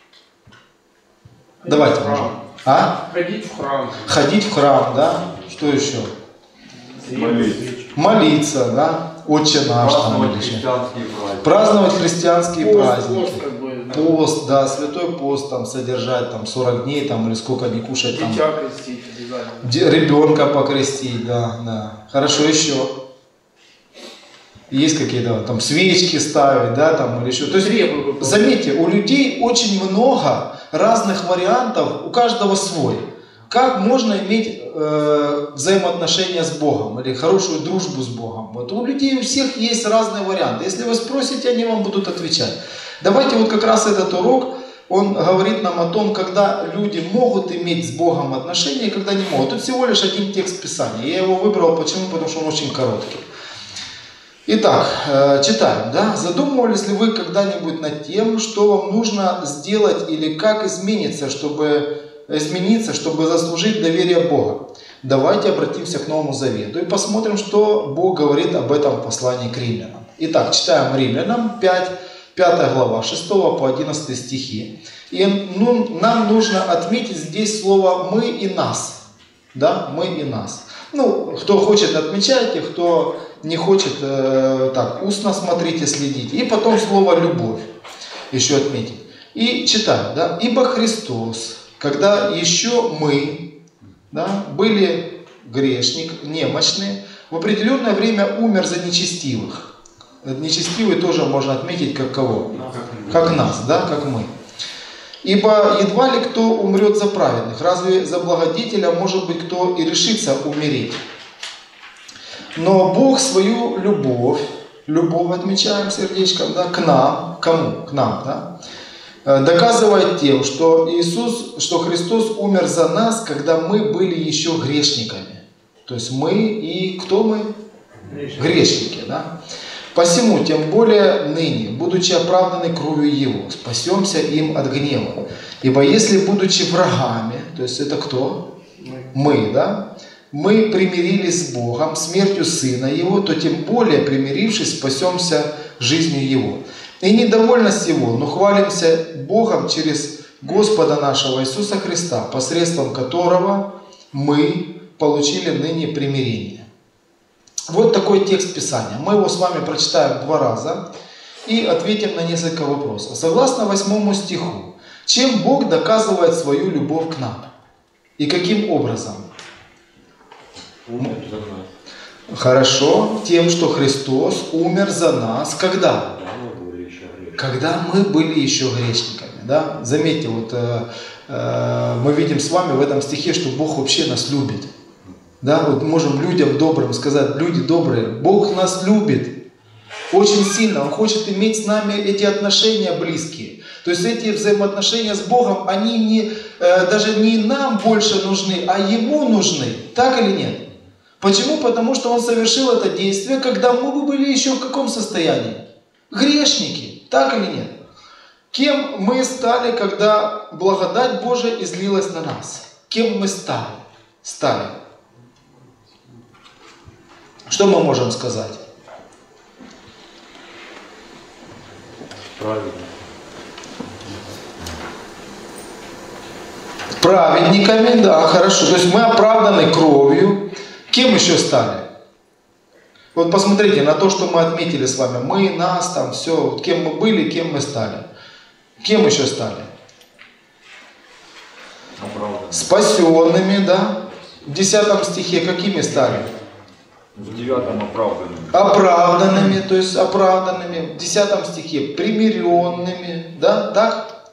A: Ходить Давайте, можем. А?
B: Ходить в храм.
A: Ходить в храм, да? Что еще?
B: Молиться.
A: Молиться, да? Отче наш.
B: Праздновать
A: там,
B: христианские праздники.
A: Праздновать христианские
B: Пост,
A: праздники.
B: Пост, как бы, да.
A: Пост, да, святой пост там содержать, там сорок дней, там или сколько не кушать. Там,
B: Дитя крестить обязательно.
A: Ребенка покрестить, да, да. Хорошо, еще. Есть какие-то там свечки ставить, да, там или еще. То есть, заметьте, у людей очень много разных вариантов, у каждого свой. Как можно иметь э, взаимоотношения с Богом или хорошую дружбу с Богом? Вот у людей у всех есть разные варианты. Если вы спросите, они вам будут отвечать. Давайте вот как раз этот урок, он говорит нам о том, когда люди могут иметь с Богом отношения и когда не могут. Тут всего лишь один текст Писания. Я его выбрал, почему? Потому что он очень короткий. Итак, э, читаем, да? Задумывались ли вы когда-нибудь над тем, что вам нужно сделать или как измениться, чтобы измениться, чтобы заслужить доверие Бога? Давайте обратимся к Новому Завету и посмотрим, что Бог говорит об этом в послании к римлянам. Итак, читаем Римлянам пять, пятая глава, шестого по одиннадцатый стихи. И ну, нам нужно отметить здесь слово «мы» и «нас». Да, «мы» и «нас». Ну, кто хочет, отмечайте, кто не хочет, э, так, устно смотрите, следите. И потом слово «любовь» еще отметить. И читать, да, «Ибо Христос, когда еще мы, да, были грешник, немощные, в определенное время умер за нечестивых». Нечестивые тоже можно отметить как кого? Как нас, да, как мы. «Ибо едва ли кто умрет за праведных, разве за благодетеля может быть кто и решится умереть? Но Бог свою любовь, любовь отмечаем сердечком, да, к нам, кому? К нам, да, доказывает тем, что Иисус, что Христос умер за нас, когда мы были еще грешниками. То есть мы и кто мы? Грешники, да. Посему, тем более ныне, будучи оправданы кровью Его, спасемся им от гнева. Ибо если, будучи врагами, то есть это кто? Мы, мы, да? Мы примирились с Богом смертью Сына Его, то тем более, примирившись, спасемся жизнью Его. И недовольно сего, но хвалимся Богом через Господа нашего Иисуса Христа, посредством которого мы получили ныне примирение. Вот такой текст Писания. Мы его с вами прочитаем два раза и ответим на несколько вопросов. Согласно восьмому стиху, чем Бог доказывает свою любовь к нам? И каким образом? Хорошо, тем, что Христос умер за нас. Когда? Когда мы были еще грешниками. Да? Заметьте, вот, э, э, мы видим с вами в этом стихе, что Бог вообще нас любит. Да, вот можем людям добрым сказать, люди добрые, Бог нас любит очень сильно, Он хочет иметь с нами эти отношения близкие. То есть эти взаимоотношения с Богом, они не, э, даже не нам больше нужны, а Ему нужны. Так или нет? Почему? Потому что Он совершил это действие, когда мы были еще в каком состоянии? Грешники. Так или нет? Кем мы стали, когда благодать Божия излилась на нас? Кем мы стали? Стали. Что мы можем сказать?
B: Правильно.
A: Праведниками, да, хорошо. То есть мы оправданы кровью. Кем еще стали? Вот посмотрите на то, что мы отметили с вами. Мы, нас, там, все. Кем мы были, кем мы стали. Кем еще стали?
B: Оправданными.
A: Спасенными, да. В десятом стихе какими стали?
B: В девятом оправданными.
A: Оправданными, то есть оправданными. В десятом стихе примиренными, да, так?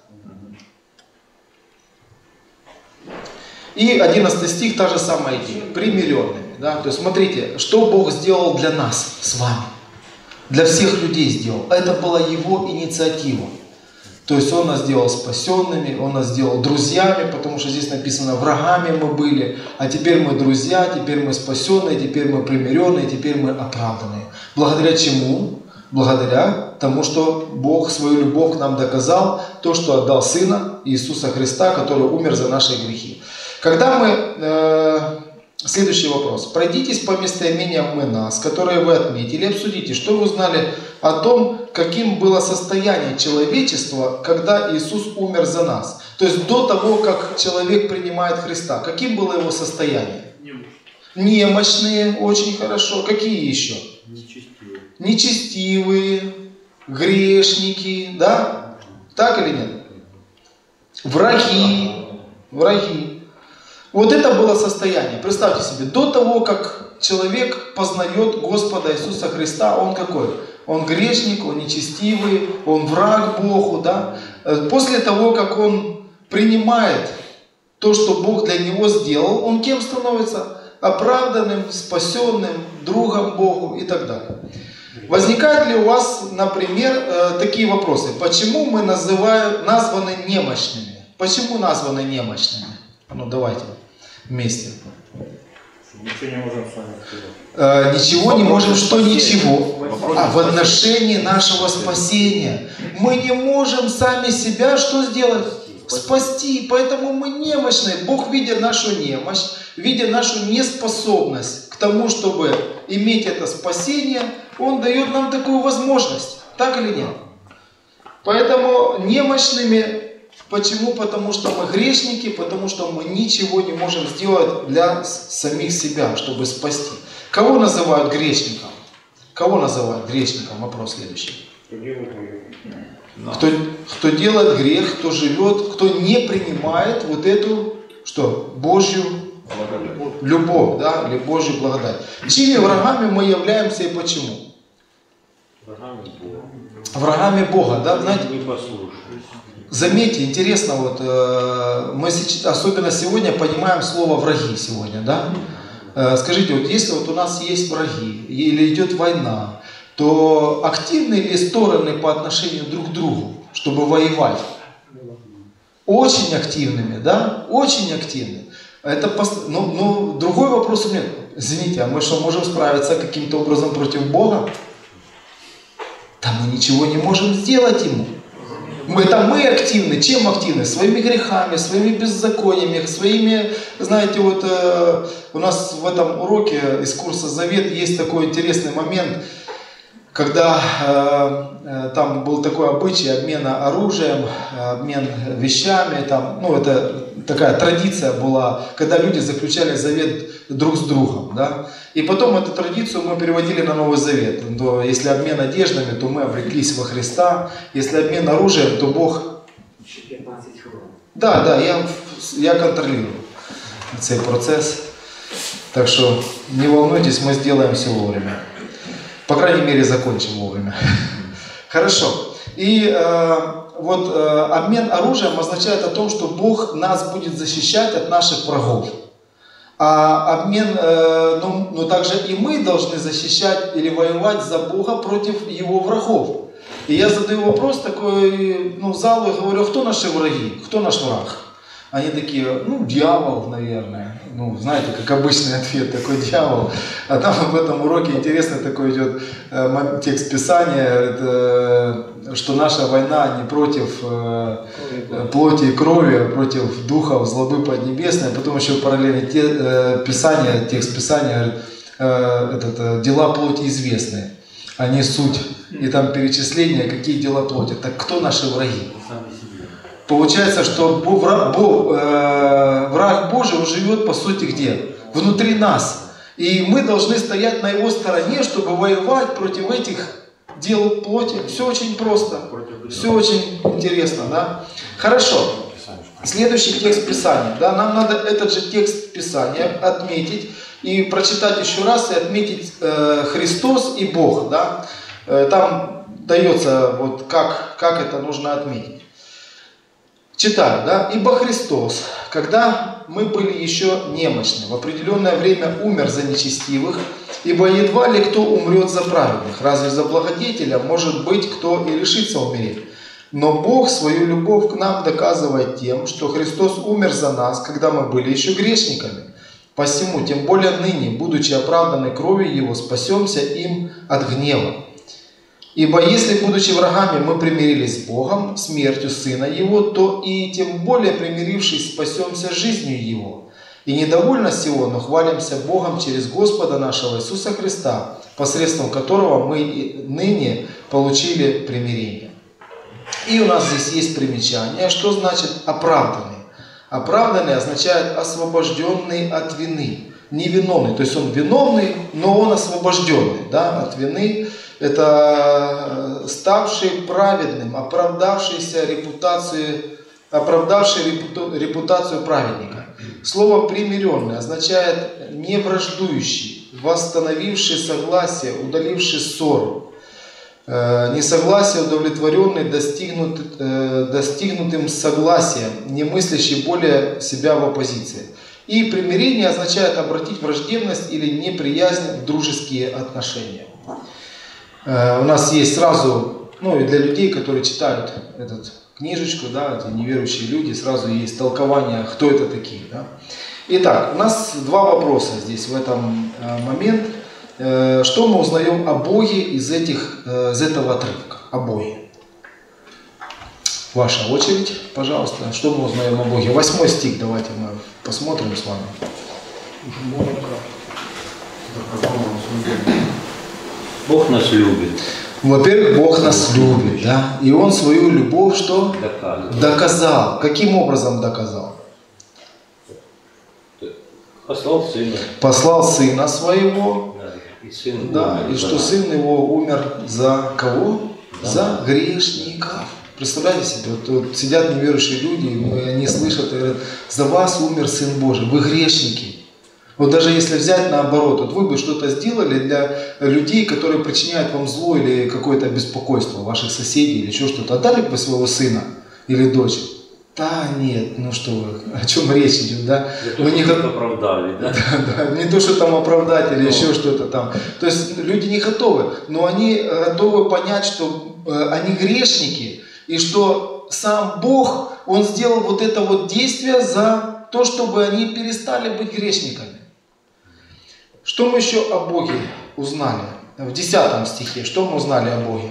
A: И одиннадцатый стих, та же самая идея, примиренными, да. То есть смотрите, что Бог сделал для нас с вами, для всех людей сделал. Это была Его инициатива. То есть Он нас сделал спасенными, Он нас сделал друзьями, потому что здесь написано, врагами мы были, а теперь мы друзья, теперь мы спасенные, теперь мы примиренные, теперь мы оправданные. Благодаря чему? Благодаря тому, что Бог свою любовь к нам доказал, то, что отдал Сына Иисуса Христа, который умер за наши грехи. Когда мы... Э, следующий вопрос. Пройдитесь по местоимениям «мы», «нас», которые вы отметили, обсудите, что вы узнали о том, каким было состояние человечества, когда Иисус умер за нас. То есть до того, как человек принимает Христа. Каким было его состояние? Немощные. Немощные, очень хорошо. Какие еще?
B: Нечестивые.
A: Нечестивые, грешники, да? Так или нет? Враги, враги. Вот это было состояние. Представьте себе, до того, как человек познает Господа Иисуса Христа, он какой? Он грешник, он нечестивый, он враг Богу, да? После того, как он принимает то, что Бог для него сделал, он кем становится? Оправданным, спасенным, другом Богу и так далее. Возникают ли у вас, например, такие вопросы? Почему мы называем, названы немощными? Почему названы немощными? Ну давайте вместе.
B: Ничего не можем с вами сказать.
A: Э, ничего не можем, что ничего. А в отношении нашего спасения. Мы не можем сами себя что сделать? Спасти. Поэтому мы немощные. Бог, видя нашу немощь, видя нашу неспособность к тому, чтобы иметь это спасение, Он дает нам такую возможность. Так или нет? Поэтому немощными Почему? Потому что мы грешники, потому что мы ничего не можем сделать для самих себя, чтобы спасти. Кого называют грешником? Кого называют грешником? Вопрос следующий. Кто, кто делает грех, кто живет, кто не принимает вот эту, что, Божью благодать. Любовь, да, или Божью благодать. Чьими врагами мы являемся и почему?
B: Врагами Бога.
A: Врагами Бога, да, знаете?
B: Не послушались.
A: Заметьте, интересно, вот э, мы сейчас, особенно сегодня понимаем слово враги сегодня, да? Э, скажите, вот если вот у нас есть враги или идет война, то активны ли стороны по отношению друг к другу, чтобы воевать? Очень активными, да? Очень активны. Это пост... ну, ну, другой вопрос у меня. Извините, а мы что, можем справиться каким-то образом против Бога? Да мы ничего не можем сделать Ему. Мы, это мы активны. Чем активны? Своими грехами, своими беззакониями, своими, знаете, вот э, у нас в этом уроке из курса Завет есть такой интересный момент, когда э, э, там был такой обычай обмена оружием, обмен вещами, там, ну это такая традиция была, когда люди заключали завет друг с другом, да. И потом эту традицию мы переводили на Новый Завет. То, если обмен одеждами, то мы обреклись во Христа. Если обмен оружием, то Бог... Да, да, я, я контролирую цей процесс. Так что не волнуйтесь, мы сделаем все вовремя. По крайней мере, закончим вовремя. Хорошо. И э, вот э, обмен оружием означает о том, что Бог нас будет защищать от наших врагов. А обмен, э, ну, но также и мы должны защищать или воевать за Бога против Его врагов. И я задаю вопрос такой, ну, залу, и говорю, кто наши враги, кто наш враг? Они такие, ну, дьявол, наверное. Ну, знаете, как обычный ответ, такой дьявол. А там в этом уроке интересный такой идет э, текст Писания, это, что наша война не против э, плоти и крови, а против духов злобы поднебесной. А потом еще параллельно те, э, Писание, текст Писания говорит, э, этот, э, дела плоти известны, а не суть. И там перечисление, какие дела плоти. Так кто наши враги? Получается, что враг, э, враг Божий он живет по сути где? Внутри нас. И мы должны стоять на его стороне, чтобы воевать против этих дел плоти. Все очень просто. Все очень интересно, да? Хорошо. Следующий текст Писания. Да? Нам надо этот же текст Писания отметить и прочитать еще раз и отметить э, Христос и Бог. Да? Э, там дается, вот, как, как это нужно отметить. Читаю, да? «Ибо Христос, когда мы были еще немощны, в определенное время умер за нечестивых, ибо едва ли кто умрет за праведных, разве за благодетеля может быть кто и решится умереть. Но Бог свою любовь к нам доказывает тем, что Христос умер за нас, когда мы были еще грешниками. Посему, тем более ныне, будучи оправданы кровью Его, спасемся им от гнева. Ибо если, будучи врагами, мы примирились с Богом, смертью Сына Его, то и тем более примирившись, спасемся жизнью Его. И недовольно сего, но хвалимся Богом через Господа нашего Иисуса Христа, посредством которого мы ныне получили примирение». И у нас здесь есть примечание, что значит оправданный. Оправданный означает освобожденный от вины, невиновный. То есть он виновный, но он освобожденный, да, от вины. Это ставший праведным, оправдавшийся репутацию, оправдавший репуту, репутацию праведника. Слово «примиренный» означает не враждующий, восстановивший согласие, удаливший ссору. Несогласие удовлетворенный достигнут, достигнутым согласием, не мыслящий более себя в оппозиции. И примирение означает обратить враждебность или неприязнь в дружеские отношения. У нас есть сразу, ну и для людей, которые читают эту книжечку, да, эти неверующие люди, сразу есть толкование, кто это такие. Да. Итак, у нас два вопроса здесь в этом момент. Что мы узнаем о Боге из, этих, из этого отрывка? О Боге. Ваша очередь, пожалуйста. Что мы узнаем о Боге? Восьмой стих, давайте мы посмотрим с вами.
C: Бог нас любит.
A: Во-первых, Бог нас любит, да? И Он свою любовь что?
B: Доказал.
A: Доказал. Каким образом доказал?
B: Послал сына.
A: Послал Сына Своего.
B: Да, и сын
A: Да,
B: умер
A: и
B: за
A: что
B: нас.
A: Сын Его умер за кого?
B: За
A: За
B: нас.
A: грешников. Представляете себе, вот, вот сидят неверующие люди, и они слышат и говорят, за вас умер Сын Божий, вы грешники. Вот даже если взять наоборот, вот вы бы что-то сделали для людей, которые причиняют вам зло или какое-то беспокойство, ваших соседей или еще что-то, отдали бы своего сына или дочь? Да нет, ну что вы, о чем речь идет, да?
B: Вы не
A: го-
B: оправдали, да?
A: Да, не то, что там оправдать или
B: Ну.
A: еще что-то там. То есть люди не готовы, но они готовы понять, что э, они грешники, и что сам Бог, Он сделал вот это вот действие за то, чтобы они перестали быть грешниками. Что мы еще о Боге узнали? В десятом стихе, что мы узнали о Боге?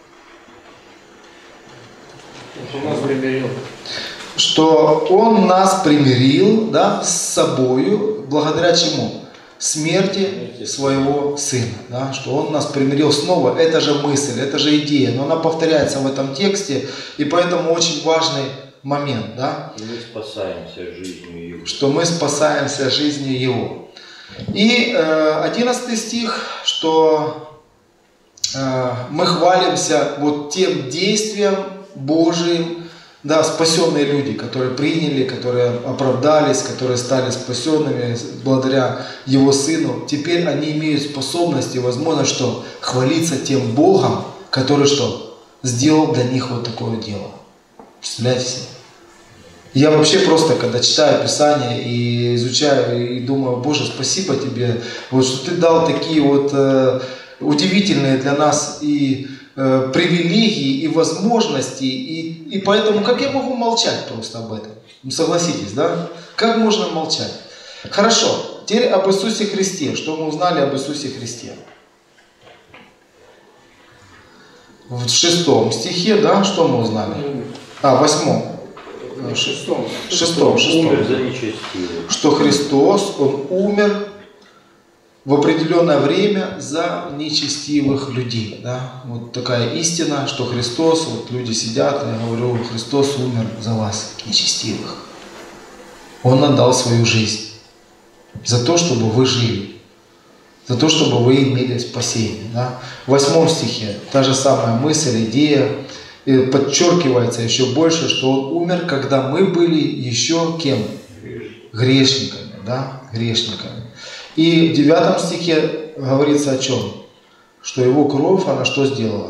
C: Он нас примирил.
A: Что Он нас примирил, да, с собою, благодаря чему? Смерти Своего Сына. Да? Что Он нас примирил снова. Это же мысль, это же идея. Но она повторяется в этом тексте. И поэтому очень важный момент. Да?
B: И мы спасаемся жизнью Его.
A: Что мы спасаемся жизнью Его. И э, одиннадцатый стих, что э, мы хвалимся вот тем действием Божиим, да, спасенные люди, которые приняли, которые оправдались, которые стали спасенными благодаря Его Сыну, теперь они имеют способность и возможность что? Хвалиться тем Богом, который что? Сделал для них вот такое дело. Представляете себе? Я вообще просто, когда читаю Писание и изучаю, и думаю, Боже, спасибо Тебе, вот, что Ты дал такие вот э, удивительные для нас и э, привилегии, и возможности, и, и поэтому как я могу молчать просто об этом? Ну, согласитесь, да? Как можно молчать? Хорошо, теперь об Иисусе Христе. Что мы узнали об Иисусе Христе? В шестом стихе, да, что мы узнали? А, в восьмом.
C: В шестом.
A: Шестом, шестом.
B: Умер за нечестивых.
A: Что Христос, Он умер в определенное время за нечестивых людей. Да? Вот такая истина, что Христос, вот люди сидят, я говорю, Христос умер за вас, нечестивых. Он отдал свою жизнь за то, чтобы вы жили, за то, чтобы вы имели спасение. Да? В восьмом стихе та же самая мысль, идея, и подчеркивается еще больше, что Он умер, когда мы были еще кем? Грешниками. Да? Грешниками. И в девятом стихе говорится о чем? Что Его кровь, она что сделала?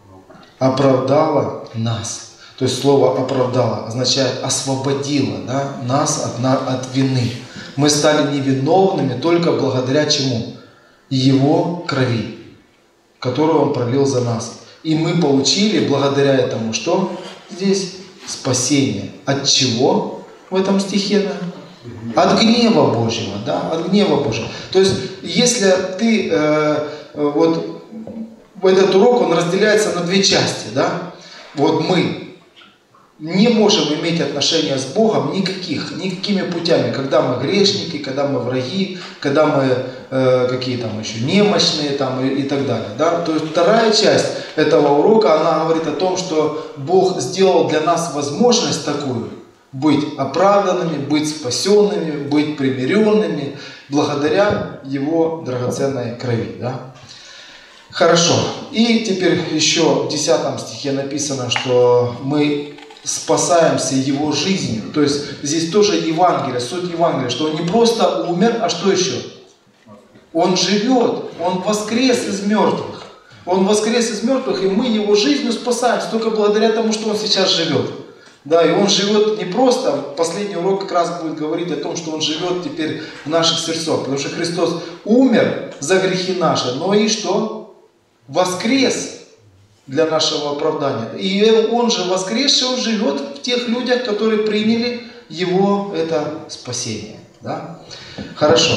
A: Оправдала нас. То есть слово «оправдала» означает «освободила», да? Нас от, на, от вины. Мы стали невиновными только благодаря чему? Его крови, которую Он пролил за нас. И мы получили благодаря этому что здесь? Спасение. От чего в этом стихе? Да? От гнева Божьего. Да? От гнева Божьего. То есть, если ты, э, вот этот урок, он разделяется на две части. Да? Вот мы не можем иметь отношения с Богом никаких, никакими путями, когда мы грешники, когда мы враги, когда мы э, какие там еще немощные там, и, и так далее. Да? То есть вторая часть этого урока, она говорит о том, что Бог сделал для нас возможность такую, быть оправданными, быть спасенными, быть примиренными благодаря Его драгоценной крови. Да? Хорошо. И теперь еще в десятом стихе написано, что мы спасаемся Его жизнью. То есть здесь тоже Евангелие, суть Евангелия, что Он не просто умер, а что еще? Он живет, Он воскрес из мертвых. Он воскрес из мертвых, и мы Его жизнью спасаемся только благодаря тому, что Он сейчас живет. Да, и Он живет не просто, последний урок как раз будет говорить о том, что Он живет теперь в наших сердцах, потому что Христос умер за грехи наши, но и что? Воскрес для нашего оправдания. И Он же воскресший, Он живет в тех людях, которые приняли Его это спасение. Да? Хорошо.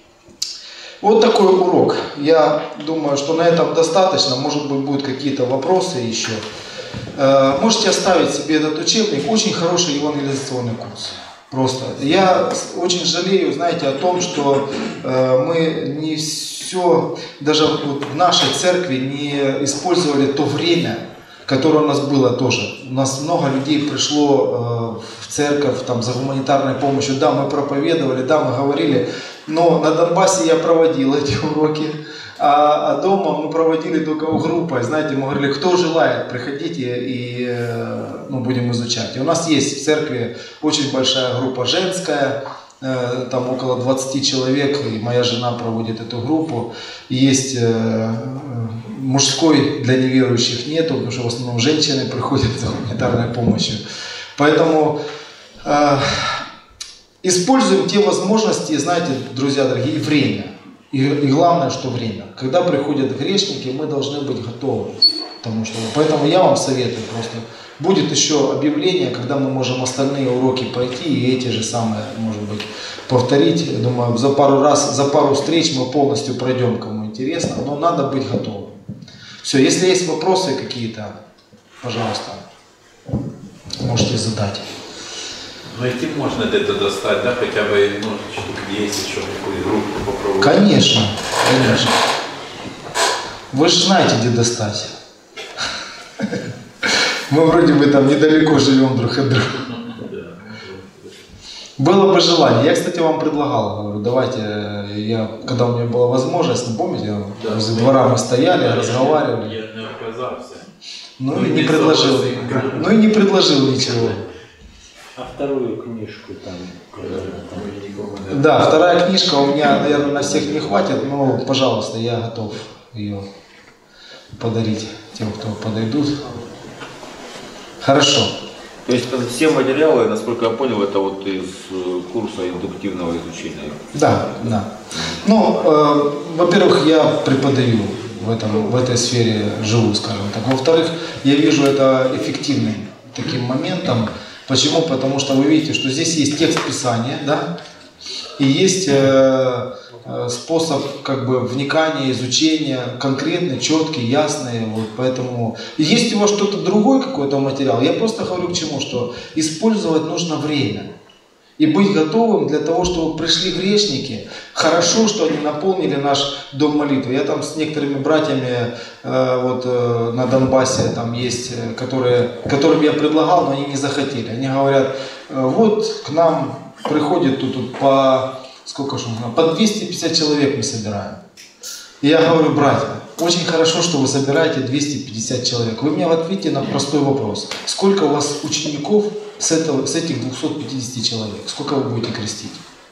A: Вот такой урок. Я думаю, что на этом достаточно. Может быть, будут какие-то вопросы еще. Можете оставить себе этот учебник. Очень хороший евангелизационный курс. Просто. Я очень жалею, знаете, о том, что э, мы не все, даже вот в нашей церкви не использовали то время, которое у нас было тоже. У нас много людей пришло э, в церковь там, за гуманитарной помощью. Да, мы проповедовали, да, мы говорили, но на Донбассе я проводил эти уроки. А, а дома мы проводили только группой, знаете, мы говорили, кто желает, приходите и ну, будем изучать. И у нас есть в церкви очень большая группа женская, там около двадцати человек, и моя жена проводит эту группу. И есть мужской для неверующих нету, потому что в основном женщины приходят за гуманитарной помощью. Поэтому э, используем те возможности, знаете, друзья дорогие, и время. И, и главное, что время. Когда приходят грешники, мы должны быть готовы. Потому что, поэтому я вам советую просто. Будет еще объявление, когда мы можем остальные уроки пройти и эти же самые, может быть, повторить. Я думаю, за пару раз, за пару встреч мы полностью пройдем, кому интересно. Но надо быть готовым. Все, если есть вопросы какие-то, пожалуйста, можете задать.
D: Найти можно где-то достать, да, хотя бы, ну, штук десять, еще какую группу попробовать.
A: Конечно, конечно. Вы же знаете, где достать. Мы вроде бы там недалеко живем друг от друга. Было бы желание. Я, кстати, вам предлагал, говорю, давайте, я, когда у меня была возможность, ну, помните, да, возле двора мы стояли, да, разговаривали.
D: Я не отказался.
A: Ну, ну и не предложил, ну и не предложил ничего.
B: А вторую книжку там? там...
A: Да, вторая книжка у меня, наверное, на всех не хватит, но, пожалуйста, я готов ее подарить тем, кто подойдут. Хорошо.
E: То есть все материалы, насколько я понял, это вот из курса индуктивного изучения?
A: Да, да. Ну, э, во-первых, я преподаю в, этом, в этой сфере, живу, скажем так. Во-вторых, я вижу это эффективным таким моментом. Почему? Потому что вы видите, что здесь есть текст Писания, да, и есть э, э, способ как бы вникания, изучения, конкретный, четкий, ясный. Вот, поэтому есть у вас что-то другой какой-то материал. Я просто говорю к чему, что использовать нужно время. И быть готовым для того, чтобы пришли грешники. Хорошо, что они наполнили наш дом молитвы. Я там с некоторыми братьями э, вот, э, на Донбассе там есть, которые, которым я предлагал, но они не захотели. Они говорят, э, вот к нам приходит тут, тут по, сколько же, по двести пятьдесят человек мы собираем. И я говорю, братья, очень хорошо, что вы собираете двести пятьдесят человек. Вы мне ответьте на простой вопрос. Сколько у вас учеников с, этого, с этих двухсот пятидесяти человек? Сколько вы будете крестить?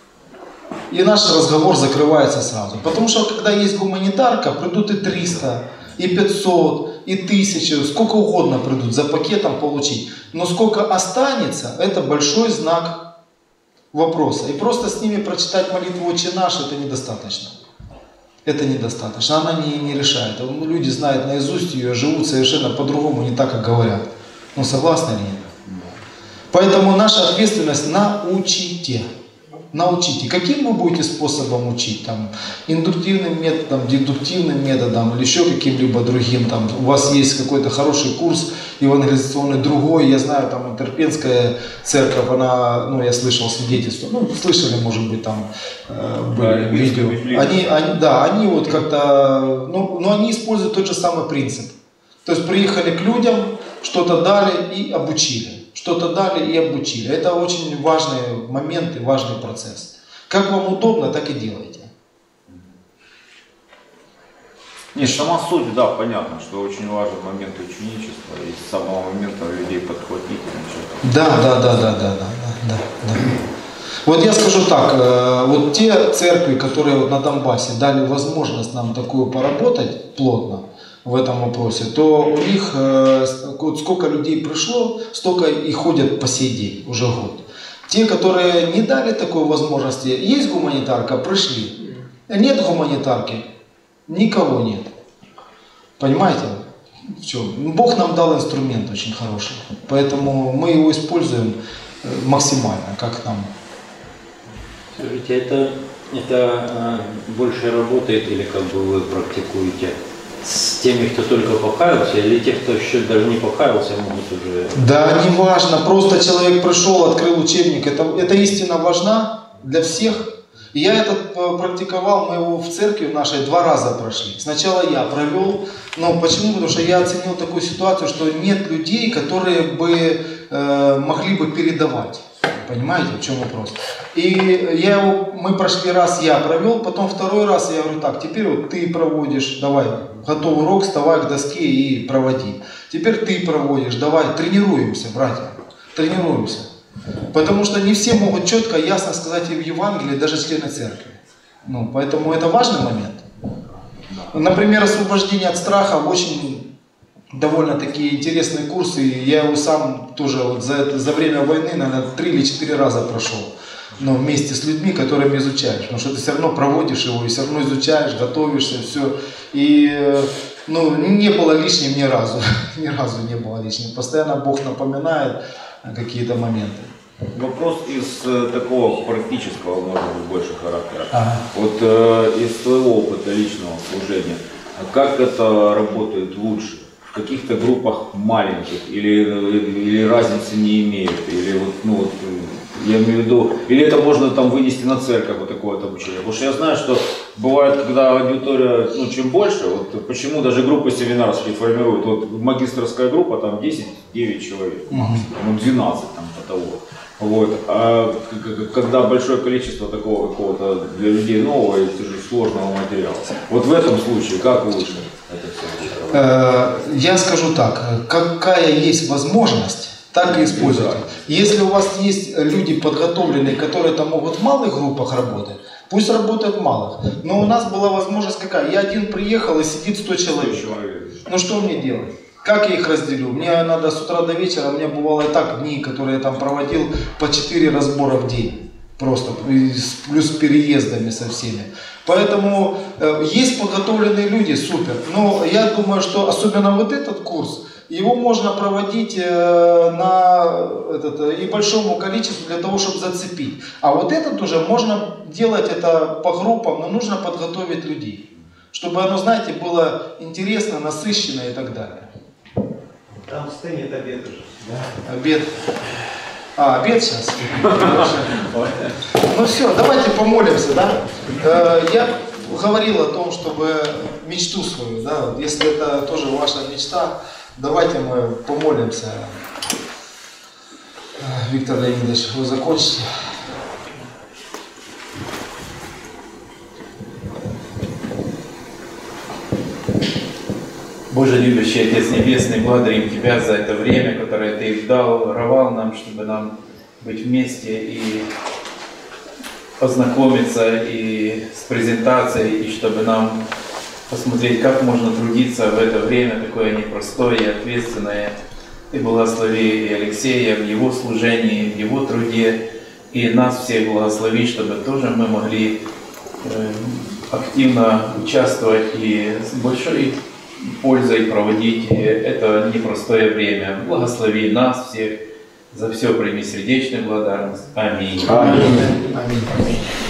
A: И наш разговор закрывается сразу. Потому что когда есть гуманитарка, придут и триста, и пятьсот, и тысяча, сколько угодно придут за пакетом получить. Но сколько останется, это большой знак вопроса. И просто с ними прочитать молитву «Отче наш» это недостаточно. Это недостаточно, она не, не решает. Люди знают наизусть ее, живут совершенно по-другому, не так, как говорят. Ну, согласны ли нет? Поэтому наша ответственность — научите. Научите. Каким вы будете способом учить? Там, индуктивным методом, дедуктивным методом или еще каким-либо другим? Там, у вас есть какой-то хороший курс евангелизационный, другой. Я знаю, там Интерпенская церковь, она, ну, я слышал свидетельство. Ну, слышали, может быть, там э, были да, видео. Они, они, да, они вот как-то, ну, но они используют тот же самый принцип. То есть приехали к людям, что-то дали и обучили. Что-то дали и обучили. Это очень важный момент и важный процесс. Как вам удобно, так и делайте.
E: Нет, сама суть, да, понятно, что очень важен момент ученичества и с самого момента людей подхватить.
A: Да, да, да, да, да, да, да, да. Вот я скажу так, вот те церкви, которые вот на Донбассе дали возможность нам такую поработать плотно в этом вопросе, то у них вот сколько людей пришло, столько и ходят по сей день, уже год. Те, которые не дали такой возможности, есть гуманитарка, пришли. Нет гуманитарки, никого нет. Понимаете? Все. Бог нам дал инструмент очень хороший, поэтому мы его используем максимально, как нам.
B: Скажите, это, это а, больше работает или как бы вы практикуете? с теми, кто только покаялся, или те, кто еще даже не покаялся, могут уже...
A: Да, не важно, просто человек пришел, открыл учебник, это, эта истина важна для всех. И я это практиковал, мы его в церкви нашей два раза прошли. Сначала я провел, но почему? Потому что я оценил такую ситуацию, что нет людей, которые бы э, могли бы передавать. Понимаете, в чем вопрос? И я его, мы прошли раз, я провел, потом второй раз я говорю, так, теперь вот ты проводишь, давай, готовый урок, вставай к доске и проводи. Теперь ты проводишь, давай, тренируемся, братья, тренируемся. Потому что не все могут четко, ясно сказать и в Евангелии, даже члены церкви. Ну, поэтому это важный момент. Например, освобождение от страха, очень довольно такие интересные курсы. Я его сам тоже вот за, это, за время войны, наверное, три или четыре раза прошел. Но вместе с людьми, которыми изучаешь. Потому что ты все равно проводишь его и все равно изучаешь, готовишься, все. И ну, не было лишним ни разу. Ни разу не было лишним. Постоянно Бог напоминает какие-то моменты.
E: Вопрос из э, такого практического, может быть, больше характера.
A: Ага.
E: Вот э, из твоего опыта личного служения, как это работает лучше? В каких-то группах маленьких или, или разницы не имеет? Или вот, ну, вот, я имею в виду, или это можно там вынести на церковь, вот такое вот обучение? Потому что я знаю, что бывает, когда аудитория, ну, чем больше, вот почему даже группы семинарские формируют, вот магистерская группа, там десять-девять человек, ну, двенадцать там по того. Вот. А когда большое количество такого какого-то для людей нового и сложного материала. Вот в этом случае как лучше это все будет?
A: Я скажу так, какая есть возможность, так и используйте. Если у вас есть люди подготовленные, которые там могут в малых группах работать, пусть работают в малых. Но у нас была возможность какая? Я один приехал и сидит сто человек. Ну что мне делать? Как я их разделю? Мне надо с утра до вечера, у меня бывало и так дни, которые я там проводил по четыре разбора в день. Просто, плюс с переездами со всеми. Поэтому э, есть подготовленные люди, супер. Но я думаю, что особенно вот этот курс, его можно проводить э, на этот, и большому количеству для того, чтобы зацепить. А вот этот уже можно делать это по группам, но нужно подготовить людей. Чтобы оно, знаете, было интересно, насыщенно и так далее.
B: Там стынет обед уже.
A: Да? Обед. А, обед сейчас? Ну все, давайте помолимся, да? Я говорил о том, чтобы мечту свою, да, если это тоже ваша мечта, давайте мы помолимся. Виктор Леонидович, вы закончите?
D: Боже любящий Отец Небесный, благодарим Тебя за это время, которое Ты дал, даровал нам, чтобы нам быть вместе и познакомиться и с презентацией, и чтобы нам посмотреть, как можно трудиться в это время, такое непростое и ответственное. Ты благослови и Алексея в его служении, в его труде, и нас всех благослови, чтобы тоже мы могли активно участвовать и с большой пользой проводить это непростое время. Благослови нас всех, за все прими сердечную благодарность. Аминь.
A: Аминь. Аминь.